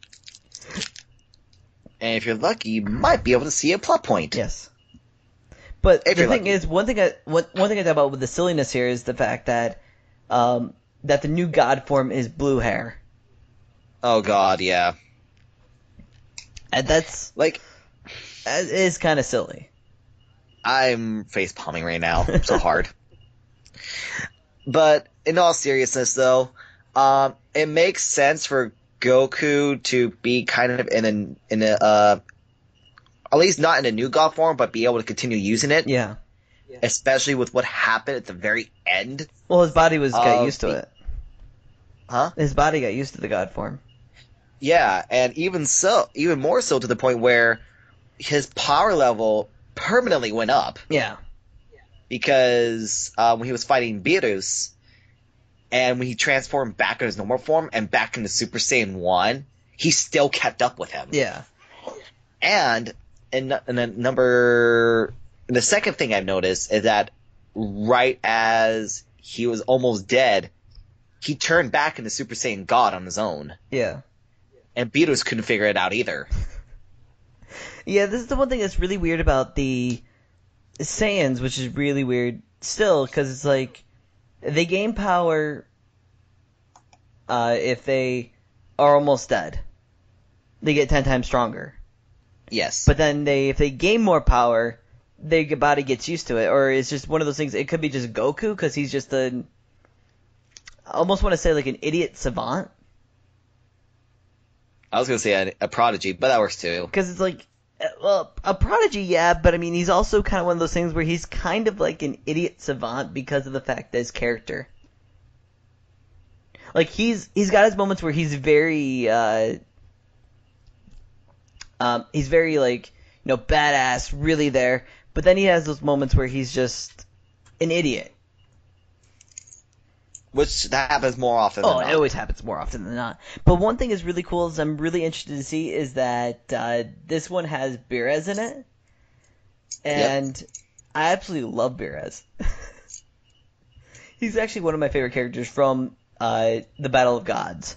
And if you're lucky, you might be able to see a plot point. Yes. But If the you're thing lucky. is, one thing I one, one thing I thought about with the silliness here is the fact that um, that the new god form is blue hair. Oh god, yeah. And that's, Like, it is kind of silly. I'm face palming right now so hard. But in all seriousness, though, um, it makes sense for Goku to be kind of in a in a uh, at least not in a new god form, but be able to continue using it. Yeah. Especially with what happened at the very end. Well, his body was got of used to the- it. Huh? His body got used to the god form. Yeah, and even so, even more so to the point where his power level permanently went up. Yeah. Because uh, when he was fighting Beerus, and when he transformed back in his normal form and back into Super Saiyan one, he still kept up with him. Yeah. And in, in the number, the second thing I've noticed is that right as he was almost dead, he turned back into Super Saiyan God on his own. Yeah. And Beerus couldn't figure it out either. Yeah, this is the one thing that's really weird about the Saiyans, which is really weird still, because it's like, they gain power uh, if they are almost dead. They get ten times stronger. Yes. But then they, if they gain more power, their body gets used to it. Or it's just one of those things, it could be just Goku, because he's just a, I almost want to say like an idiot savant. I was going to say a, a prodigy, but that works too. Because it's like, well, a prodigy, yeah, but I mean, he's also kind of one of those things where he's kind of like an idiot savant because of the fact that his character. Like, he's he's got his moments where he's very, uh, um, he's very, like, you know, badass, really there, but then he has those moments where he's just an idiot. Which that happens more often Oh, than it not. always happens more often than not. But one thing is really cool is I'm really interested to see is that uh, this one has Beerus in it. And yep. I absolutely love Beerus. He's actually one of my favorite characters from uh, the Battle of Gods.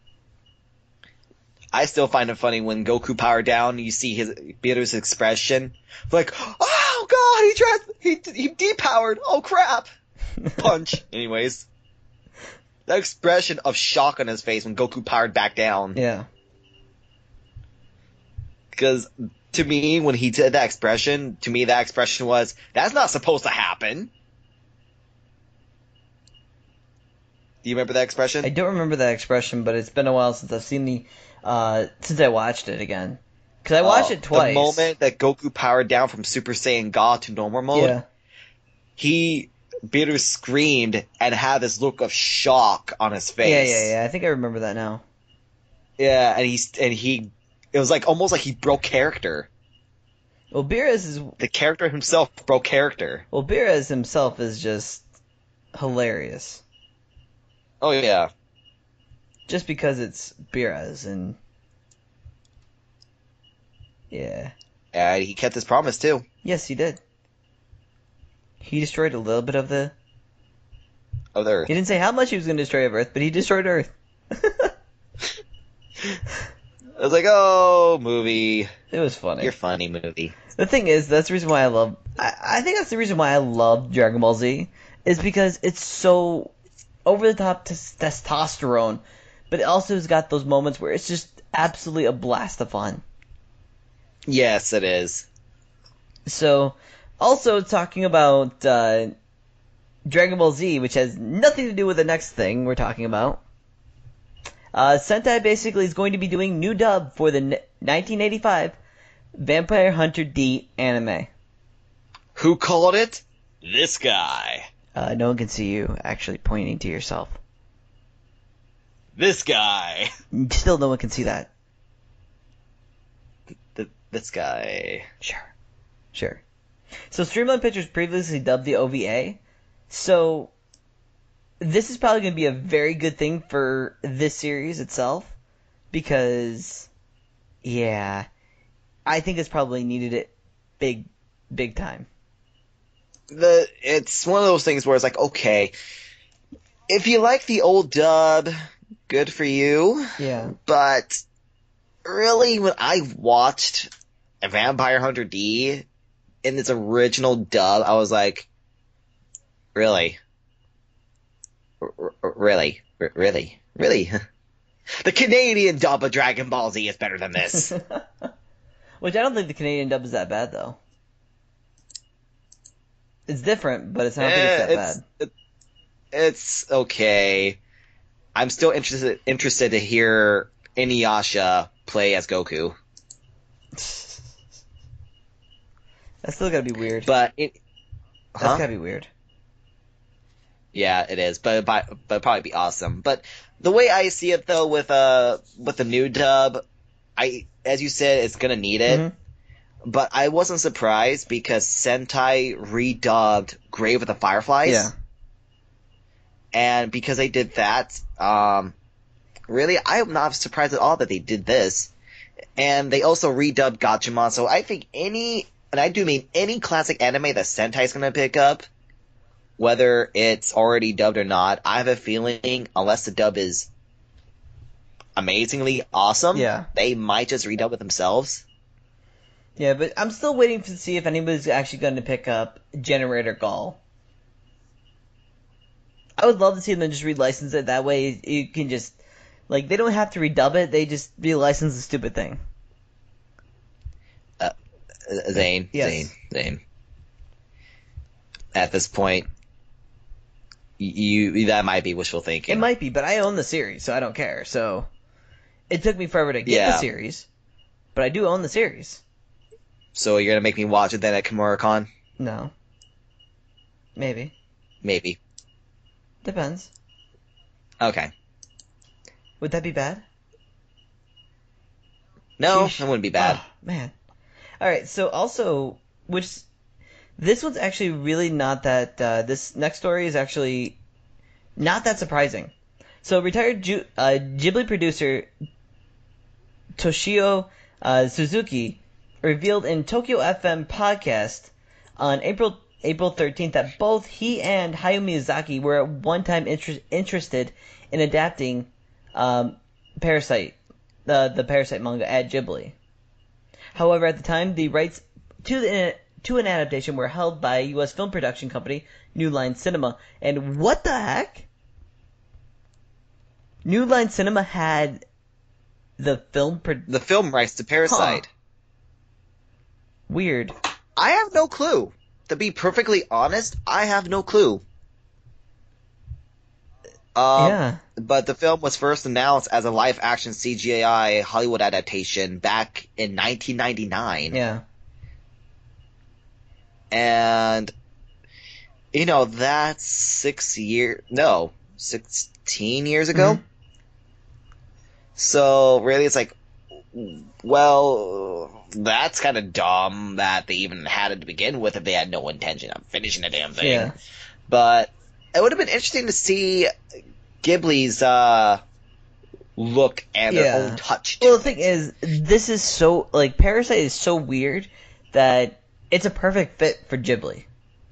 I still find it funny when Goku powered down, you see his Beerus' expression. Like, oh god, he trans- he, he depowered, oh crap! Punch. Anyways. That expression of shock on his face when Goku powered back down. Yeah. Because, to me, when he did that expression, to me that expression was, that's not supposed to happen. Do you remember that expression? I don't remember that expression, but it's been a while since I've seen the, uh, since I watched it again. Because I watched uh, it twice. The moment that Goku powered down from Super Saiyan God to normal mode, yeah. he... Beerus screamed and had this look of shock on his face. Yeah, yeah, yeah. I think I remember that now. Yeah, and he's and he, it was like almost like he broke character. Well, Beerus is the character himself broke character. Well, Beerus himself is just hilarious. Oh yeah, just because it's Beerus and yeah. And he kept his promise too. Yes, he did. He destroyed a little bit of the... Of the Earth. He didn't say how much he was going to destroy of Earth, but he destroyed Earth. I was like, oh, movie. It was funny. You're funny, movie. The thing is, that's the reason why I love... I, I think that's the reason why I love Dragon Ball Z, is because it's so over-the-top t- testosterone, but it also has got those moments where it's just absolutely a blast of fun. Yes, it is. So... Also, talking about uh, Dragon Ball Z, which has nothing to do with the next thing we're talking about, uh, Sentai basically is going to be doing new dub for the nineteen eighty-five Vampire Hunter D anime. Who called it? This guy. Uh, no one can see you actually pointing to yourself. This guy. Still no one can see that. The, this guy. Sure. Sure. So Streamline Pictures previously dubbed the O V A, so this is probably going to be a very good thing for this series itself, because, yeah, I think it's probably needed it big, big time. The It's one of those things where it's like, okay, if you like the old dub, good for you. Yeah. But really, when I watched Vampire Hunter D in its original dub, I was like, really? R- r- really, R- really, really. The Canadian dub of Dragon Ball Z is better than this. Which I don't think the Canadian dub is that bad though. It's different, but it's, I don't think it's that Eh, bad. it- it's okay. I'm still interested interested to hear Inuyasha play as Goku, That's still gotta be weird. but it, That's huh? gotta be weird. Yeah, it is, but but but it'd probably be awesome. But the way I see it though, with uh with the new dub, I as you said, it's gonna need it. Mhm. But I wasn't surprised because Sentai redubbed Grave of the Fireflies. Yeah. And because they did that, um, really, I'm not surprised at all that they did this. And they also redubbed Gatchaman, so I think any, and I do mean any classic anime that Sentai's gonna pick up, whether it's already dubbed or not, I have a feeling, unless the dub is amazingly awesome, Yeah. they might just redub it themselves. Yeah, but I'm still waiting to see if anybody's actually going to pick up Generator Gall. I would love to see them just relicense it. That way you can just, like, they don't have to redub it. They just relicense the stupid thing. Uh, Zane, Yes. Zane, Zane. At this point, you, you that might be wishful thinking. It might be, but I own the series, so I don't care. So it took me forever to get Yeah. the series, but I do own the series. So you're gonna make me watch it then at KimuraCon? No. Maybe. Maybe. Depends. Okay. Would that be bad? No, Sheesh. that wouldn't be bad. Oh, man. Alright, so also, which, this one's actually really not that, uh, this next story is actually not that surprising. So retired Ju- uh, Ghibli producer Toshio uh, Suzuki revealed in Tokyo F M podcast on April April thirteenth that both he and Hayao Miyazaki were at one time inter- interested in adapting um, Parasite, the the Parasite manga at Ghibli. However, at the time, the rights to the to an adaptation were held by U S film production company New Line Cinema. And what the heck? New Line Cinema had the film pro- The film rights to Parasite. Huh. Weird. I have no clue. To be perfectly honest, I have no clue. Um, Yeah. But the film was first announced as a live-action C G I Hollywood adaptation back in nineteen ninety-nine. Yeah. And, you know, that's six years... No, sixteen years ago? Mhm. So, really, it's like, well, that's kind of dumb that they even had it to begin with if they had no intention of finishing the damn thing. Yeah. But it would have been interesting to see Ghibli's uh, look and their Yeah. own touch to Well, the it. thing is, this is so, like, Parasite is so weird that it's a perfect fit for Ghibli.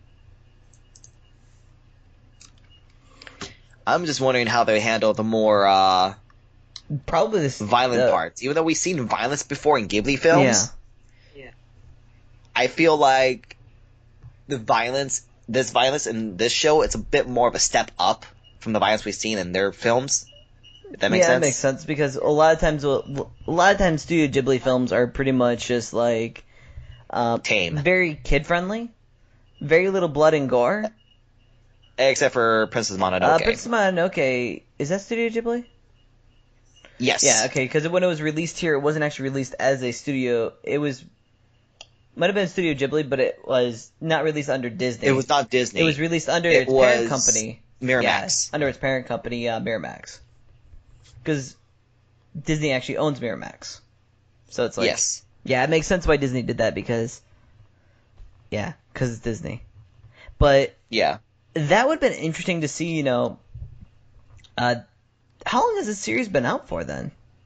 I'm just wondering how they handle the more uh, Probably this violent the- parts. Even though we've seen violence before in Ghibli films, Yeah. I feel like the violence, this violence in this show, it's a bit more of a step up from the violence we've seen in their films. If that makes yeah, sense. that makes sense because a lot of times, a lot of times, Studio Ghibli films are pretty much just like um, Tame. very kid friendly, very little blood and gore. Except for Princess Mononoke. Uh, Princess Mononoke, is that Studio Ghibli? Yes. Yeah, okay, because when it was released here, it wasn't actually released as a studio. It was might have been Studio Ghibli, but it was not released under Disney. It was not Disney. It was released under It its parent was company. Miramax. Yeah, under its parent company, uh, Miramax. Because Disney actually owns Miramax. So it's like... Yes. Yeah, it makes sense why Disney did that, because... Yeah, because it's Disney. But Yeah. that would have been interesting to see, you know... Uh, how long has this series been out for, then?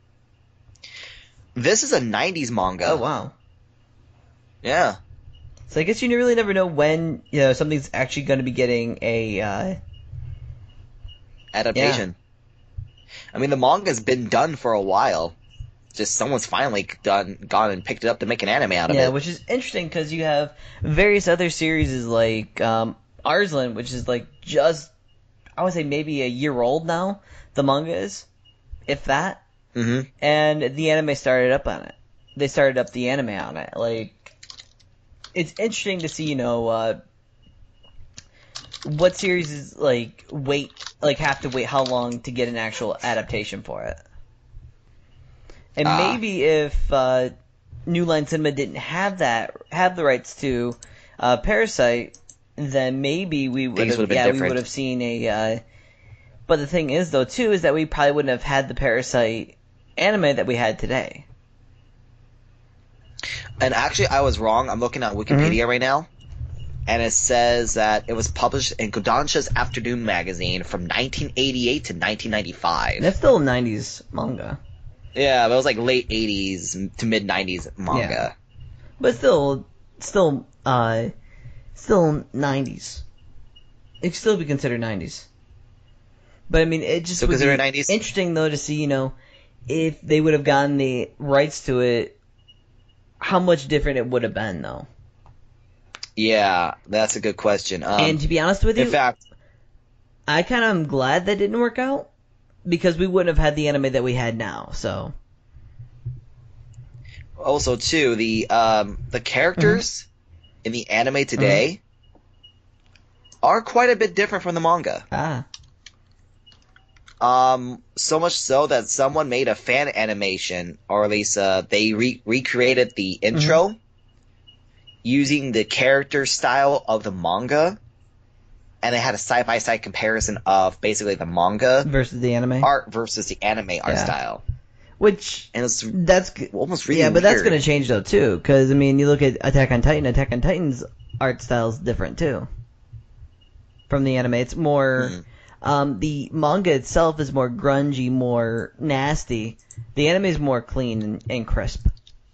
This is a nineties manga. Oh, wow. Yeah. So I guess you really never know when, you know, something's actually going to be getting a... Uh, Adaptation. I mean, the manga's been done for a while. Just someone's finally done, gone and picked it up to make an anime out of yeah, it. which is interesting because you have various other series like um, Arslan, which is like just I would say maybe a year old now. The manga is, if that. Mm-hmm. And the anime started up on it. They started up the anime on it. Like, it's interesting to see, you know, uh, what series is like wait, like have to wait how long to get an actual adaptation for it. And Ah. maybe if uh, New Line Cinema didn't have that, have the rights to uh, Parasite, then maybe we would Things have, would've been yeah, we different. would have seen a. Uh, but the thing is, though, too, is that we probably wouldn't have had the Parasite anime that we had today. And actually, I was wrong. I'm looking at Wikipedia Mm-hmm. right now, and it says that it was published in Kodansha's Afternoon magazine from nineteen eighty-eight to nineteen ninety-five. That's still a nineties manga. Yeah, but it was like late eighties to mid nineties manga. Yeah. But still, still, uh, still nineties. It could still be considered nineties. But I mean, it just Still would considered be nineties? interesting though to see, you know, if they would have gotten the rights to it, how much different it would have been though. Yeah, that's a good question. Um, And to be honest with you, in fact, I kind of am glad that didn't work out because we wouldn't have had the anime that we had now. So also too, the um, the characters in the anime today are quite a bit different from the manga. ah, Um, so much so that someone made a fan animation, or at least uh, they re- recreated the intro using the character style of the manga, and they had a side-by-side comparison of basically the manga versus the anime, art versus the anime art Yeah. style. which And it's that's g- almost really yeah, but that's weird. gonna change though too, because I mean, you look at Attack on Titan. Attack on Titan's art style is different too from the anime. It's more. Mhm. Um, the manga itself is more grungy, more nasty. The anime is more clean and, and crisp.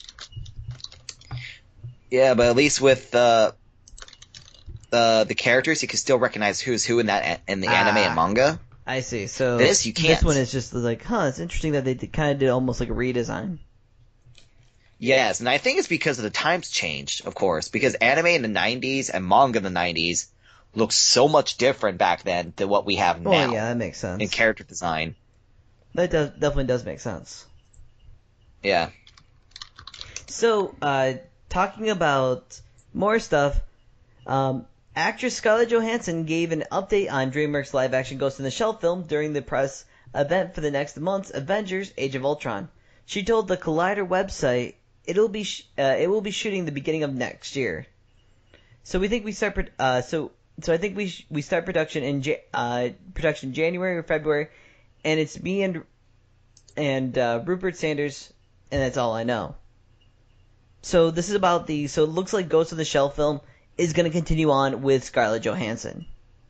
Yeah, but at least with uh, the the characters, you can still recognize who's who in that in the anime Ah. and manga. I see. So This you can't. This one is just like, huh? It's interesting that they kind of did almost like a redesign. Yes, and I think it's because of the times changed, of course, because anime in the nineties and manga in the nineties looked so much different back then than what we have now Well, yeah, that makes sense. in character design. That does definitely does make sense. Yeah. So, uh, talking about more stuff, um, actress Scarlett Johansson gave an update on DreamWorks live-action Ghost in the Shell film during the press event for the next month's Avengers: Age of Ultron. She told the Collider website it'll be sh- uh, it will be shooting the beginning of next year. So we think we start pro- uh, so so I think we sh- we start production in ja- uh, production January or February, and it's me and and uh, Rupert Sanders, and that's all I know. So this is about the so it looks like Ghost in the Shell film is going to continue on with Scarlett Johansson.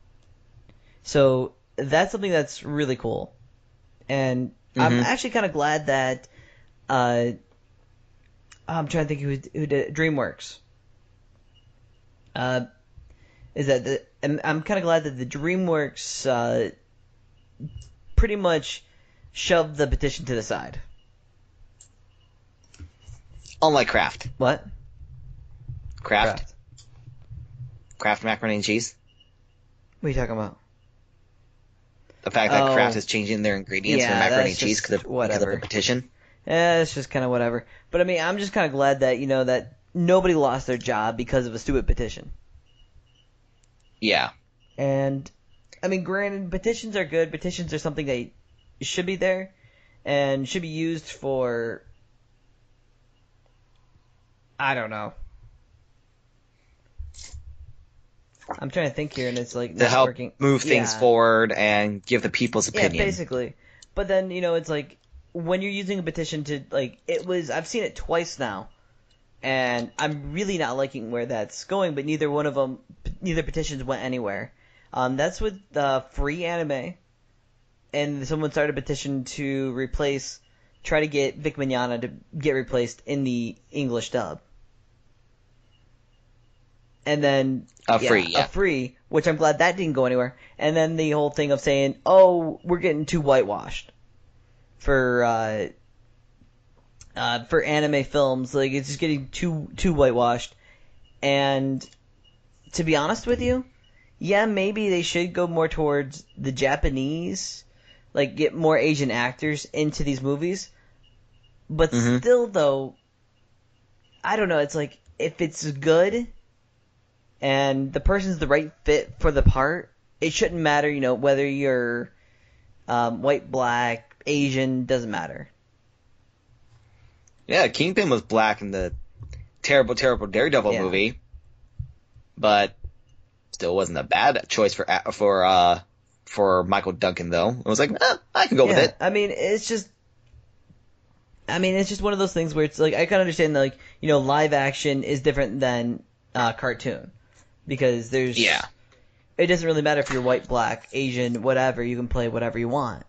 So that's something that's really cool, and I'm Mhm. actually kind of glad that uh, I'm trying to think who who did it. DreamWorks. Uh, is that the? I'm, I'm kind of glad that the DreamWorks uh, pretty much shoved the petition to the side. Unlike Kraft. What? Kraft. Kraft. Kraft macaroni and cheese. What are you talking about? The fact that Oh. Kraft is changing their ingredients Yeah, for macaroni that's and cheese just because of, because of whatever. a petition. Eh, it's just kind of whatever. But I mean, I'm just kind of glad that you know that nobody lost their job because of a stupid petition. Yeah. And I mean, granted, petitions are good. Petitions are something that should be there and should be used for. I don't know. I'm trying to think here, and it's like To not help working. move things Yeah. forward and give the people's Yeah, opinion. basically. But then, you know, it's like when you're using a petition to like it was I've seen it twice now. And I'm really not liking where that's going, but neither one of them neither petitions went anywhere. Um that's with uh, free anime. And someone started a petition to replace try to get Vic Mignogna to get replaced in the English dub. And then A free, yeah. a free, which I'm glad that didn't go anywhere. And then the whole thing of saying, "Oh, we're getting too whitewashed for uh, uh, for anime films. Like it's just getting too too whitewashed." And to be honest with you, yeah, maybe they should go more towards the Japanese, like get more Asian actors into these movies. But Mm-hmm. still, though, I don't know. It's like if it's good and the person's the right fit for the part, it shouldn't matter, you know, whether you're um, white, black, Asian, doesn't matter. Yeah, Kingpin was black in the terrible, terrible Daredevil Yeah. movie, but still wasn't a bad choice for for uh for Michael Duncan though. I was like, eh, I can go Yeah, with it. I mean, it's just, I mean, it's just one of those things where it's like I can understand that, like, you know, live action is different than uh, cartoon because there's Yeah. It doesn't really matter if you're white, black, Asian, whatever. You can play whatever you want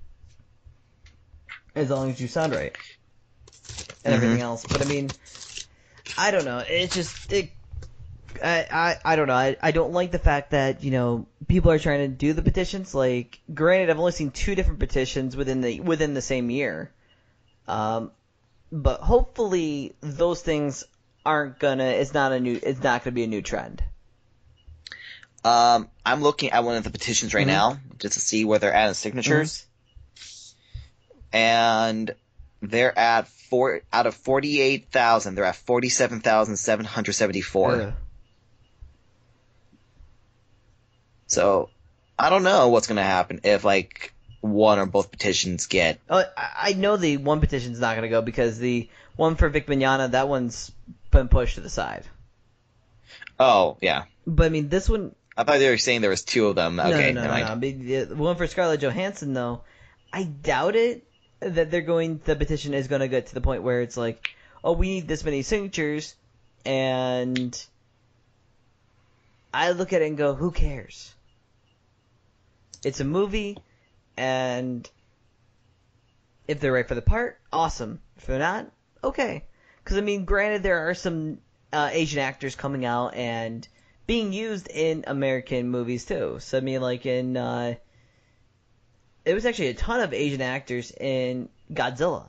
as long as you sound right and Mm-hmm. everything else. But I mean, I don't know. It's just it. I, I, I don't know. I, I don't like the fact that, you know, people are trying to do the petitions. Like, granted, I've only seen two different petitions within the within the same year. Um, but hopefully those things aren't gonna. It's not a new. It's not gonna be a new trend. Um, I'm looking at one of the petitions right Mhm. now just to see where they're at in signatures, and they're at four out of forty-eight thousand. They're at forty-seven thousand seven hundred seventy-four. Ugh. So I don't know what's gonna happen if like one or both petitions get. Oh, I I know the one petition's not gonna go because the one for Vic Mignogna, that one's been pushed to the side. Oh yeah, But I mean, this one. I thought they were saying there was two of them. Okay, no, no, never no, mind. no. I mean, the the one for Scarlett Johansson, though, I doubt it that they're going. The petition is going to get to the point where it's like, oh, we need this many signatures, and I look at it and go, who cares? It's a movie, and if they're right for the part, awesome. If they're not, okay. Because I mean, granted, there are some uh, Asian actors coming out and being used in American movies too. So I mean, like in, uh, it was actually a ton of Asian actors in Godzilla.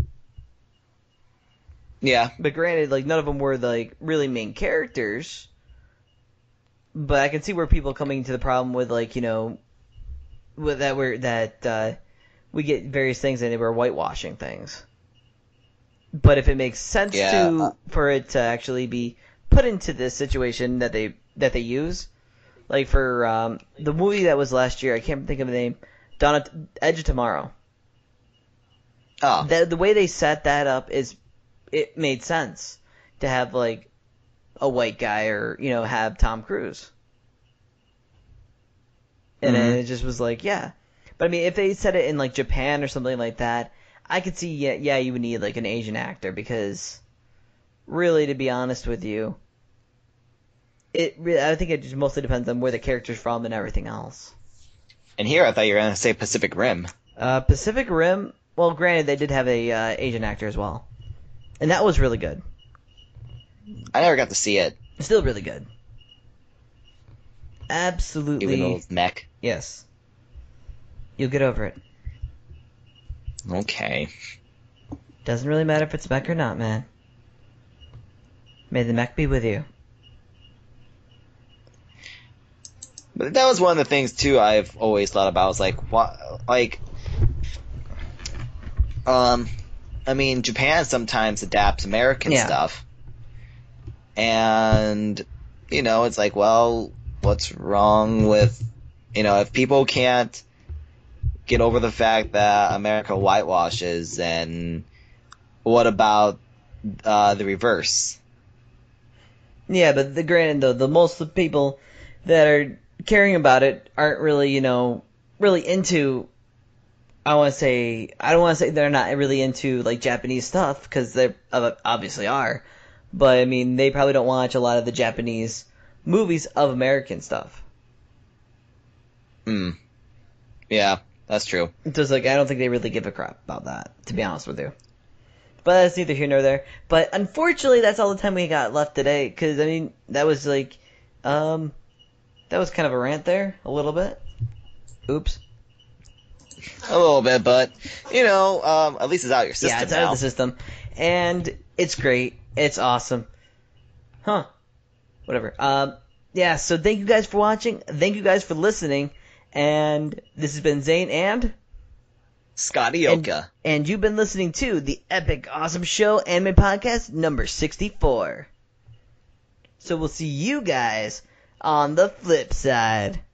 Yeah, But granted, like none of them were like really main characters. But I can see where people coming to the problem with like you know, with that we're that uh, we get various things and we're whitewashing things. But if it makes sense Yeah. to for it to actually be put into this situation that they that they use, like for um, the movie that was last year, I can't think of the name, Dawn of, Edge of Tomorrow. oh, The the way they set that up is it made sense to have like a white guy or you know have Tom Cruise, and then Mhm. it just was like yeah. But I mean, if they set it in like Japan or something like that, I could see yeah yeah you would need like an Asian actor because really, to be honest with you, it really, I think it just mostly depends on where the character's from and everything else. and here I thought you were gonna say Pacific Rim. Uh, Pacific Rim. Well, granted, they did have a uh, Asian actor as well, and that was really good. I never got to see it, Still really good. Absolutely. even though it's mech. Yes. You'll get over it. Okay. Doesn't really matter if it's mech or not, man. May the mech be with you. But that was one of the things too I've always thought about. Was like, what, like, um, I mean, Japan sometimes adapts American Yeah. stuff, and you know, it's like, well, what's wrong with, you know, if people can't get over the fact that America whitewashes, then what about uh, the reverse? Yeah, but the granted though, the most of the people that are caring about it aren't really, you know, really into. I want to say I don't want to say they're not really into like Japanese stuff because they uh, obviously are, but I mean they probably don't watch a lot of the Japanese movies of American stuff. Hmm. Yeah, that's true. Just like I don't think they really give a crap about that, to be honest with you. But that's neither here nor there. But unfortunately, that's all the time we got left today. Because I mean, that was like, um, that was kind of a rant there, a little bit. Oops. A little bit, but you know, um, at least it's out of your system Yeah, it's now. out of the system, and it's great. It's awesome. Huh. Whatever. Um, yeah, so thank you guys for watching. Thank you guys for listening. And this has been Zane and Scotty and, Oka. and you've been listening to the Epic Awesome Show Anime Podcast number sixty-four. So we'll see you guys on the flip side.